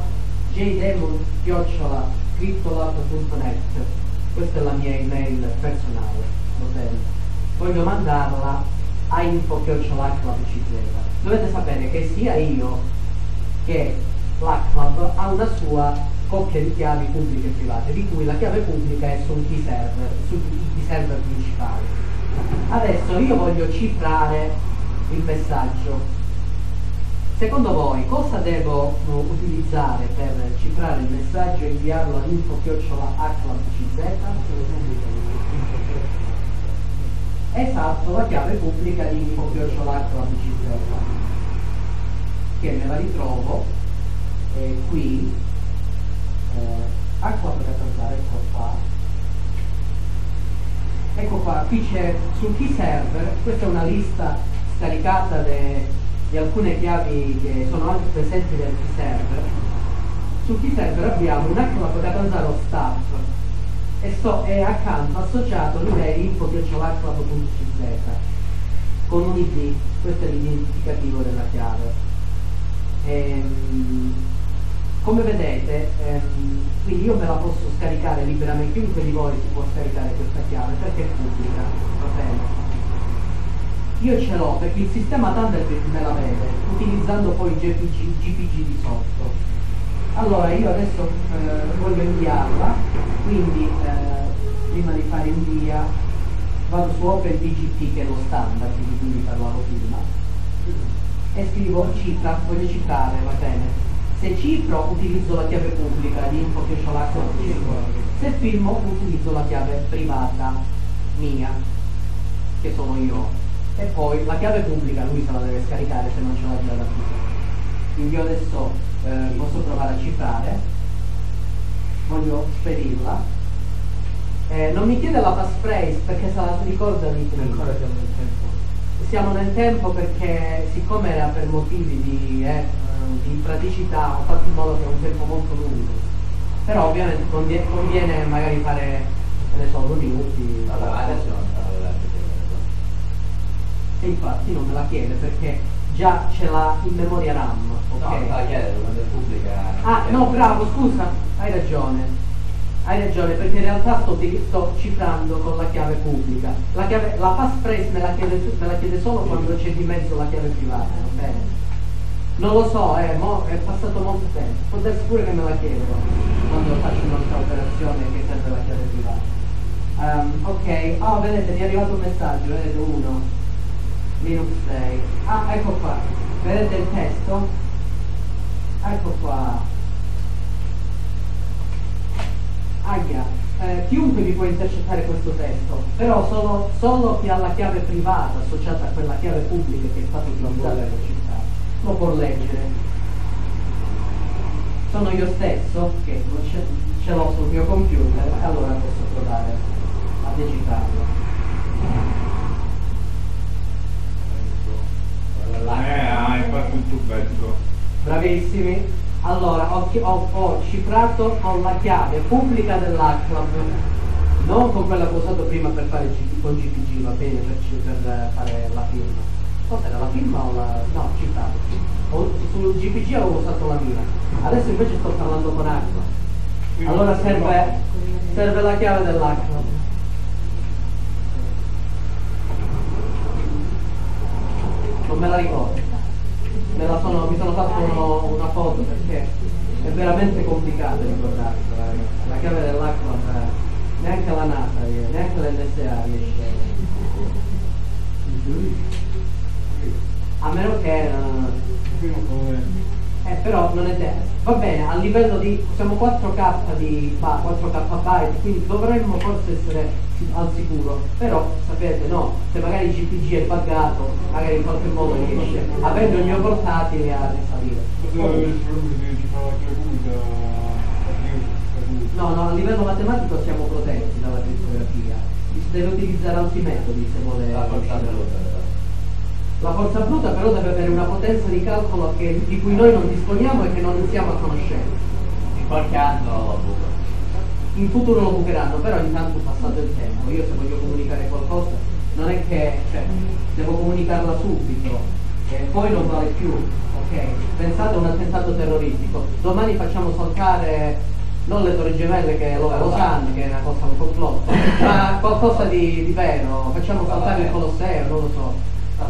jdemon@cryptolab.net, questa è la mia email personale, va bene, voglio mandarla a info@l'ACLAB.cz. Dovete sapere che sia io che l'ACLAB ha una sua coppia di chiavi pubbliche e private, di cui la chiave pubblica è sul key server principale. Adesso io voglio cifrare il messaggio. Secondo voi cosa devo utilizzare per cifrare il messaggio e inviarlo a info@aclab.cz? Esatto, la chiave pubblica di info@aclab.cz, che me la ritrovo qui, acqua per cantare, ecco qua, qui c'è sul key server, questa è una lista scaricata di alcune chiavi che sono anche presenti nel key server. Sul key server abbiamo un H da Catanzaro staff, e accanto associato l'email info@club.cz con un ID, questo è l'identificativo della chiave. Come vedete, quindi io me la posso scaricare liberamente, chiunque di voi si può scaricare questa chiave perché è pubblica, va bene? Io ce l'ho perché il sistema Thunderbird me la vede, utilizzando poi GPG di sotto. Allora io adesso voglio inviarla, quindi prima di fare invia vado su OpenBGP, che è lo standard di cui vi parlavo prima, e scrivo cifra, voglio cifrare, va bene. Se cifro utilizzo la chiave pubblica di info@club.cz, se firmo utilizzo la chiave privata mia, che sono io. E poi la chiave pubblica lui se la deve scaricare se non ce l'ha già da qui. Quindi io adesso posso provare a cifrare, voglio spedirla, non mi chiede la passphrase perché se la ricorda Ancora siamo nel tempo. siamo nel tempo perché siccome era per motivi di praticità ho fatto in modo che è un tempo molto lungo, però ovviamente conviene magari fare, ne so, 2 minuti. Allora, adesso non sta lavorando. E infatti non me la chiede perché già ce l'ha in memoria RAM, ok? No, sta chiedendo quando è pubblica. Ah, no, bravo, scusa, hai ragione, perché in realtà sto cifrando con la chiave pubblica. La passphrase me la chiede solo quando c'è di mezzo la chiave privata, va bene? Non lo so, è passato molto tempo, può darsi pure che me la chiedo quando faccio un'altra operazione che serve la chiave privata. Ok, vedete, mi è arrivato un messaggio, vedete, 1 Linux 6. Ah, ecco qua, vedete il testo? Ecco qua. Chiunque vi può intercettare questo testo, però solo chi ha la chiave privata associata a quella chiave pubblica che è stata utilizzata per citare lo può leggere. Sono io stesso che ce l'ho sul mio computer e allora posso provare a digitarlo. Hai fatto un tubetto. Bravissimi. Allora, ho cifrato con la chiave pubblica dell'ACLAB, non con quella che ho usato prima per fare con GPG, va bene, per fare la firma. Cos'era la firma o la... no, cifrato. Sul GPG avevo usato la mia, adesso invece sto parlando con ACLAB. Allora serve la chiave dell'ACLAB. Non me la ricordo. Mi sono fatto una foto perché è veramente complicato ricordarsela, ragazzi. La chiave dell'ACLAB neanche la NASA, neanche l'NSA riesce. A meno che però non è detto. Va bene, a livello di siamo 4K byte, quindi dovremmo forse essere al sicuro, però sapete no, se magari il GPG è buggato, magari in qualche modo riesce, avendo il mio portatile a risalire. No, a livello matematico siamo protetti dalla crittografia, si deve utilizzare altri metodi se vuole. La forza bruta però deve avere una potenza di calcolo di cui noi non disponiamo e che non siamo a conoscenza. In qualche anno lo buco. In futuro lo bucheranno, però intanto è passato il tempo. Io se voglio comunicare qualcosa non è che, devo comunicarla subito e poi non vale più, ok? Pensate a un attentato terroristico, domani facciamo saltare non le Torri Gemelle che lo sanno, che è una cosa, un complotto, ma qualcosa di vero, facciamo saltare il Colosseo, non lo so.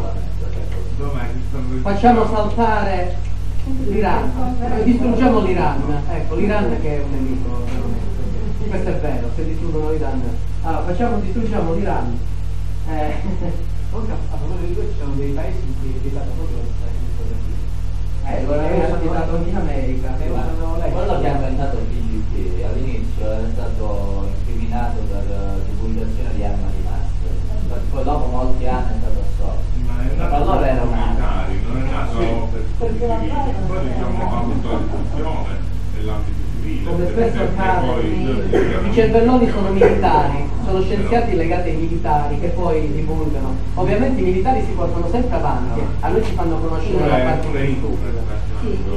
Facciamo saltare l'Iran, distruggiamo l'Iran, ecco, l'Iran che è un nemico veramente. Questo è vero, se distruggono l'Iran. Allora, distruggiamo l'Iran. Comunque, a proposito di questo, ci sono dei paesi in cui è vietato proprio la Lo aveva vietato anche in America. Quello che ha inventato il PGP all'inizio era stato incriminato per divulgazione di arma di massa, poi dopo molti anni è stato assolto. Ma allora era militari, non è nato per civili, poi diciamo ha avuto la diffusione nell'ambito civile. Come spesso accade, i cervelloni sono militari, sono scienziati legati ai militari che poi divulgano. Ovviamente i militari si portano sempre avanti, a noi ci fanno conoscere la parte più stupida.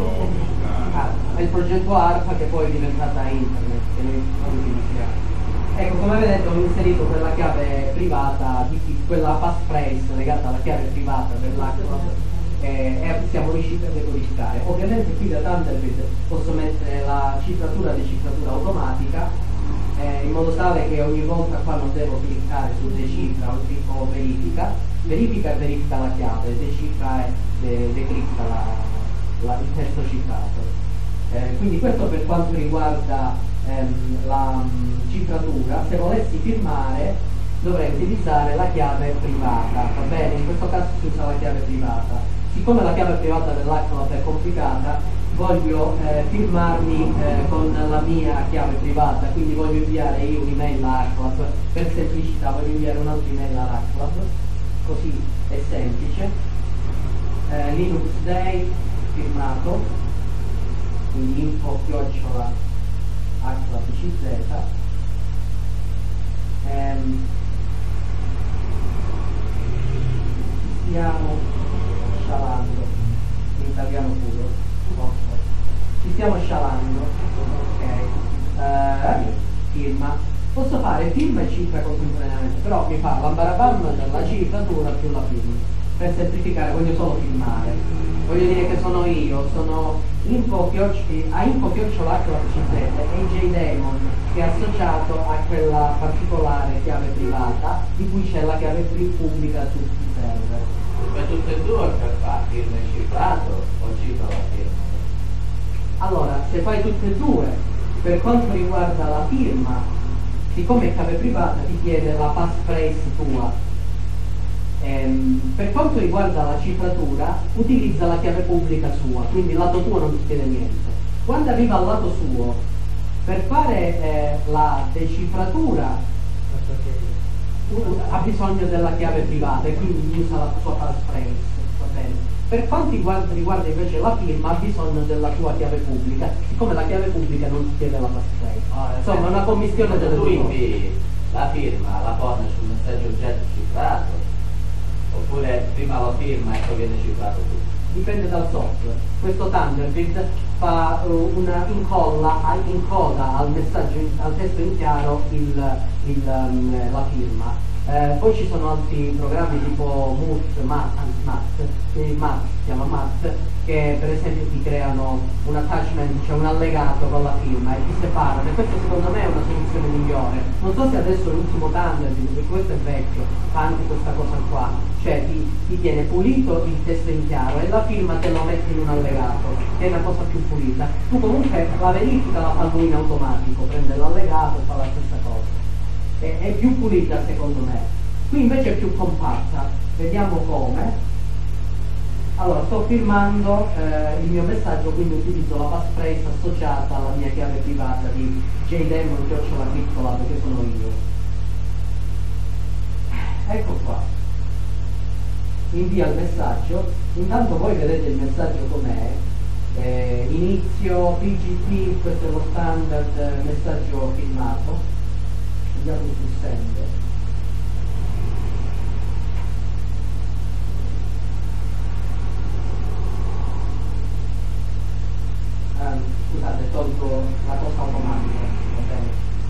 È il progetto ARPA che poi è diventata internet, che noi utilizziamo. Ecco, come vedete ho inserito quella chiave privata, quella passphrase legata alla chiave privata dell'account e siamo riusciti a decodificare. Ovviamente qui da Thunderbird posso mettere la cifratura e decifratura automatica in modo tale che ogni volta qua non devo cliccare su decifra o verifica e verifica la chiave, decifra e decripta il testo cifrato. Quindi questo per quanto riguarda la cifratura. Se volessi firmare dovrei utilizzare la chiave privata, va bene? In questo caso si usa la chiave privata. Siccome la chiave privata dell'account è complicata, voglio firmarmi con la mia chiave privata, quindi voglio inviare io un'email all'ACLAB, per semplicità voglio inviare un'altra email all'ACLAB, così è semplice. Linux Day firmato, quindi info@aclabcz. Stiamo scialando in italiano puro, ci stiamo scialando, ok, firma, posso fare firma e cifra contemporaneamente, però mi fa l'ambarabam della cifratura più la firma. Per semplificare voglio solo firmare, voglio dire che sono io, sono info-aclabcz e JDaemon che è associato a quella particolare chiave privata di cui c'è la chiave pubblica su tutti i server. Per tutte e due per fare firma e cifrato o cifra la firma? Allora, se fai tutte e due, per quanto riguarda la firma, siccome è chiave privata ti chiede la passphrase tua. Per quanto riguarda la cifratura, utilizza la chiave pubblica sua, quindi il lato tuo non ti chiede niente. Quando arriva al lato suo, per fare la decifratura ha bisogno della chiave privata e quindi usa la sua passphrase, va bene? Per quanto riguarda invece la firma ha bisogno della tua chiave pubblica, siccome la chiave pubblica non ti chiede la passphrase. Insomma, è una commistione delle due. Quindi la firma la pone sul messaggio oggetto cifrato, oppure prima la firma e poi viene cifrato tutto? Dipende dal software. Questo Thunderbird fa incoda al messaggio, al testo in chiaro la firma. Poi ci sono altri programmi tipo Mat, che per esempio ti creano un attachment, cioè un allegato con la firma e ti separano, e questo secondo me è una soluzione migliore. Non so se adesso l'ultimo Thunderbird, perché questo è vecchio, fa anche questa cosa qua, cioè ti tiene pulito il testo in chiaro e la firma te lo metti in un allegato, che è una cosa più pulita. Tu comunque la verifica la fa lui in automatico, prende l'allegato e fa la stessa cosa. È più pulita secondo me. Qui invece è più compatta. Vediamo come. Allora, sto firmando il mio messaggio, quindi utilizzo la passphrase associata alla mia chiave privata di JDaemon@cryptolab, che sono io. Ecco qua. Invia il messaggio. Intanto voi vedete il messaggio com'è. Inizio PGP, questo è lo standard messaggio firmato. Andiamo su send. Scusate, tolgo la cosa automatica, va bene?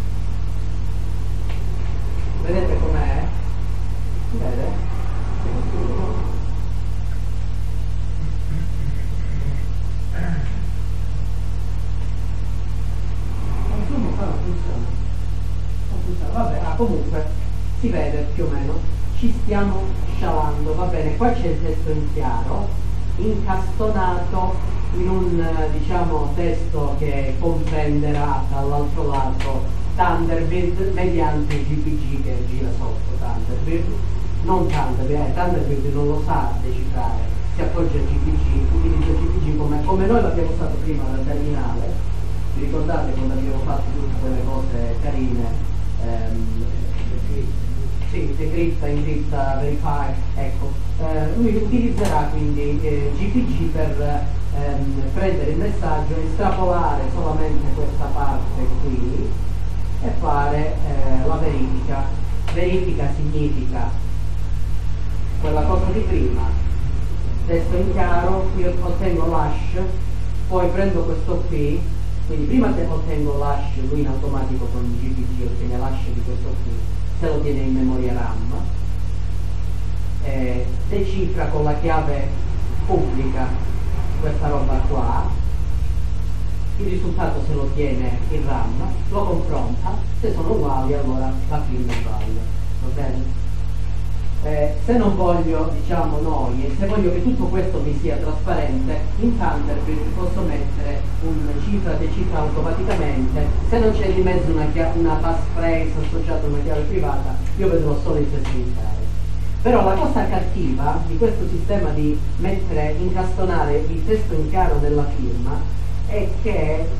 Vedete com'è? Si vede? Non funziona. Vabbè, comunque si vede più o meno, ci stiamo scialando, va bene, qua c'è il testo in chiaro, incastonato in un diciamo testo che comprenderà dall'altro lato Thunderbird mediante GPG che gira sotto Thunderbird, non Thunderbird, Thunderbird non lo sa decifrare, si appoggia a GPG, utilizza GPG come noi l'abbiamo usato prima dal terminale. Vi ricordate quando abbiamo fatto tutte quelle cose carine? Sì, decripta, incripta, verify, ecco. Lui utilizzerà quindi GPG per prendere il messaggio, estrapolare solamente questa parte qui e fare la verifica. Verifica significa quella cosa di prima, testo in chiaro, io ottengo l'hash, poi prendo questo qui Quindi prima ottengo l'hash, lui in automatico con il GPG ottiene l'hash di questo qui, se lo tiene in memoria RAM, decifra con la chiave pubblica questa roba qua, il risultato se lo tiene in RAM, lo confronta, se sono uguali allora la firma è valida, va bene? Se non voglio, diciamo noi, se voglio che tutto questo mi sia trasparente, in Thunderbird posso mettere una cifra decifra automaticamente, se non c'è di mezzo una passphrase associata a una chiave privata, io vedrò solo il testo intero. Però la cosa cattiva di questo sistema di incastonare il testo in chiaro della firma è che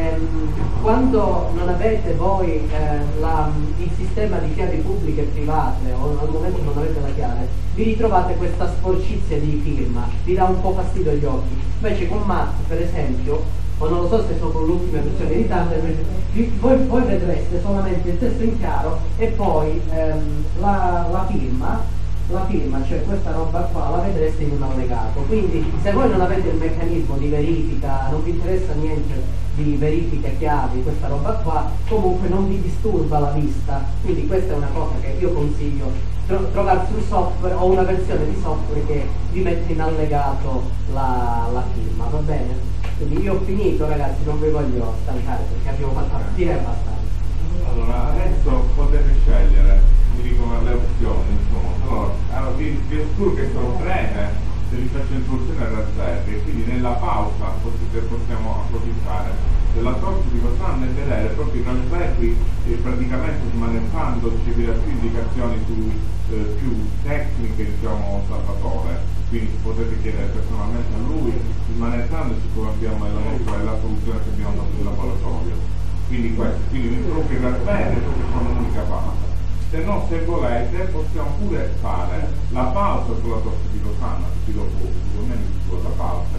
quando non avete voi il sistema di chiavi pubbliche e private, o al momento non avete la chiave, vi ritrovate questa sporcizia di firma, vi dà un po' fastidio agli occhi. Invece con Matt, per esempio, o non lo so se sono con l'ultima versione di Thunderbird, voi vedreste solamente il testo in chiaro e poi la firma, cioè questa roba qua, la vedreste in un allegato. Quindi se voi non avete il meccanismo di verifica, non vi interessa niente di verifica chiavi, questa roba qua, comunque non vi disturba la vista. Quindi questa è una cosa che io consiglio, trovarsi un software o una versione di software che vi mette in allegato la firma, va bene? Quindi io ho finito, ragazzi, non vi voglio stancare perché abbiamo fatto partire abbastanza. Allora, adesso potete scegliere, vi dico le opzioni, insomma. Allora vi assicuro che sono breve, se vi faccio introduzione al Raspberry, quindi nella pausa possiamo approfittare della torta di Cosano e vedere proprio i Raspberry praticamente smanettando, ricevere più indicazioni più tecniche, diciamo, Salvatore. Quindi potete chiedere personalmente a lui, smanettando come abbiamo la soluzione che abbiamo fatto in laboratorio. Quindi proprio i Raspberry sono l'unica pausa. Se no, se volete, possiamo pure fare la pausa sulla torta di Rosanna, così dopo la pausa,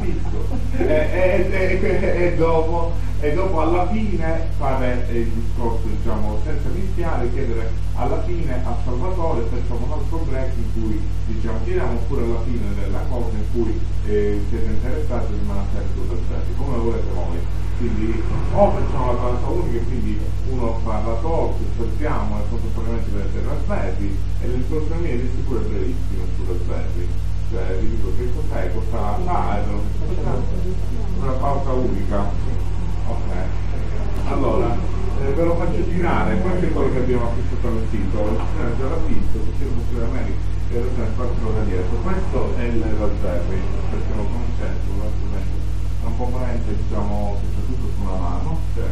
capisco? E dopo alla fine fare il discorso, diciamo, senza mischiare, chiedere alla fine a Salvatore, facciamo un altro break in cui, diciamo, chiediamo pure alla fine della cosa in cui siete interessati, rimane sempre come volete voi. Quindi o facciamo la pausa unica e quindi uno fa la talk, saltiamo e contemporaneamente vedete il Raspberry e l'introduzione mia è sicuro è brevissima sul Raspberry, cioè vi dico che cos'è, cosa fa, una pausa unica. Ok, allora ve lo faccio girare, questo è quello che abbiamo acquistato al sito, il già l'ha visto, perché lo faccio veramente da dietro. Questo è il Raspberry, perché lo conoscete, è un componente, diciamo, che c'è tutto su una mano, cioè,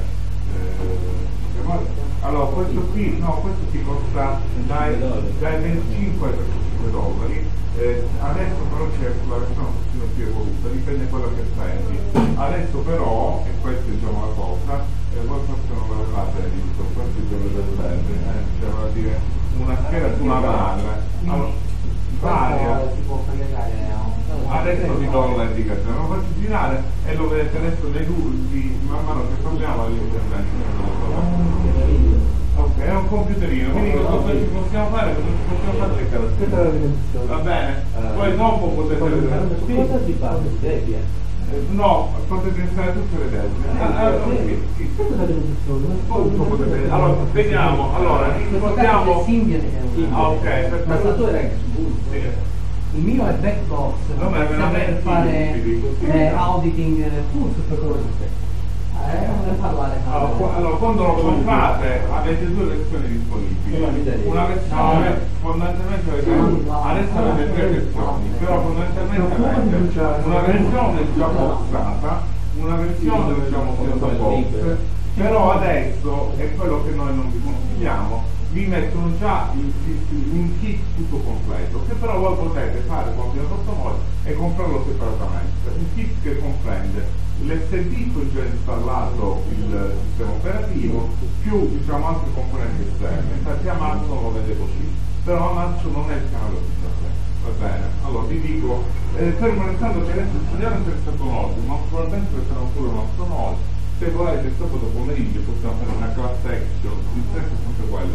allora questo qui, no, questo ti costa dai 25 ai 35 dollari, adesso però c'è la versione un pochino più evoluta, dipende da quello che prendi. Adesso però, e questa è, diciamo, la cosa, voi forse non l'avevate visto, questo è quello del verde, cioè vuol dire una scheda su una madre. Allora, varia. Si può collegare a Adesso vi do l'indicazione, lo faccio girare e lo vedete adesso nei dubbi, man mano che parliamo all'intervento. Ok, è un computerino, quindi cosa ci possiamo fare? Possiamo fare le caratteristiche. Va bene? Poi dopo potete vedere. Cosa si fa? No, potete installare tutte le destre. Tutto potete vedere. Allora, vediamo, allora, ricordiamo. Ok, tastatore il mio è backbox, per fare auditing per parlare. Allora, quando lo comprate avete due versioni disponibili. Una versione fondamentalmente adesso avete tre versioni, però fondamentalmente avete una versione, diciamo, usata, una versione, diciamo, senza box, però adesso è quello che noi non vi consigliamo. Vi mettono già un kit tutto completo, che però voi potete fare con il vostro modo e comprarlo separatamente. Un kit che comprende l'SD con già installato il sistema operativo, più, diciamo, altri componenti esterni. Infatti Amazon lo vede così, però Amazon non è il canale ufficiale. Va bene, allora vi dico, fermo restando che adesso studiare è interessato un ordine, ma probabilmente sarà pure un nostro modo. Se volete sabato pomeriggio possiamo fare una class action, il senso è sempre quello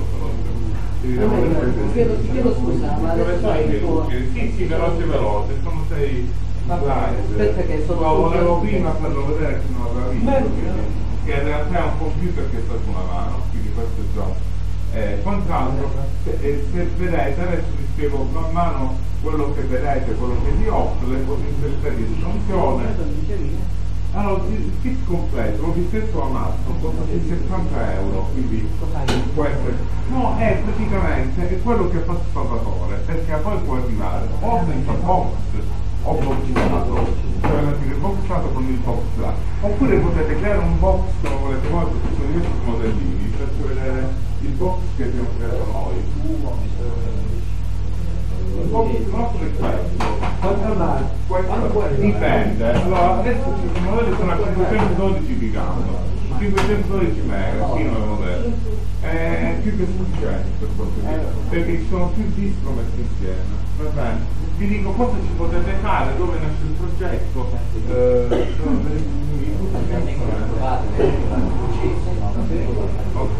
però. Chiedo scusa, ma adesso sì, veloce, sono 6 Aspetta che sono lo volevo prima farlo vedere che non aveva visto, che in realtà è un computer che sta su una mano, quindi questo è già. Quant'altro, se vedete, adesso vi spiego man mano quello che vedete, quello che vi offre, le possibilità di funzione. Allora, il kit completo, l'ho visto a Amazon, costa 70 euro, quindi questo no, è praticamente è quello che fa Salvatore, perché poi può arrivare o senza box o boxato, cioè boxato con il box là, oppure potete creare un box come volete voi, perché sono diversi modellini, vi faccio vedere il box che abbiamo creato noi. Il box nostro è questo dipende. Allora adesso i modelli sono a 512 di gamma, 512 mega fino al modello, è più che sufficiente per quanto dire, perché ci sono più dischi messi insieme. Va bene, vi dico cosa ci potete fare, dove nasce il progetto. Ok,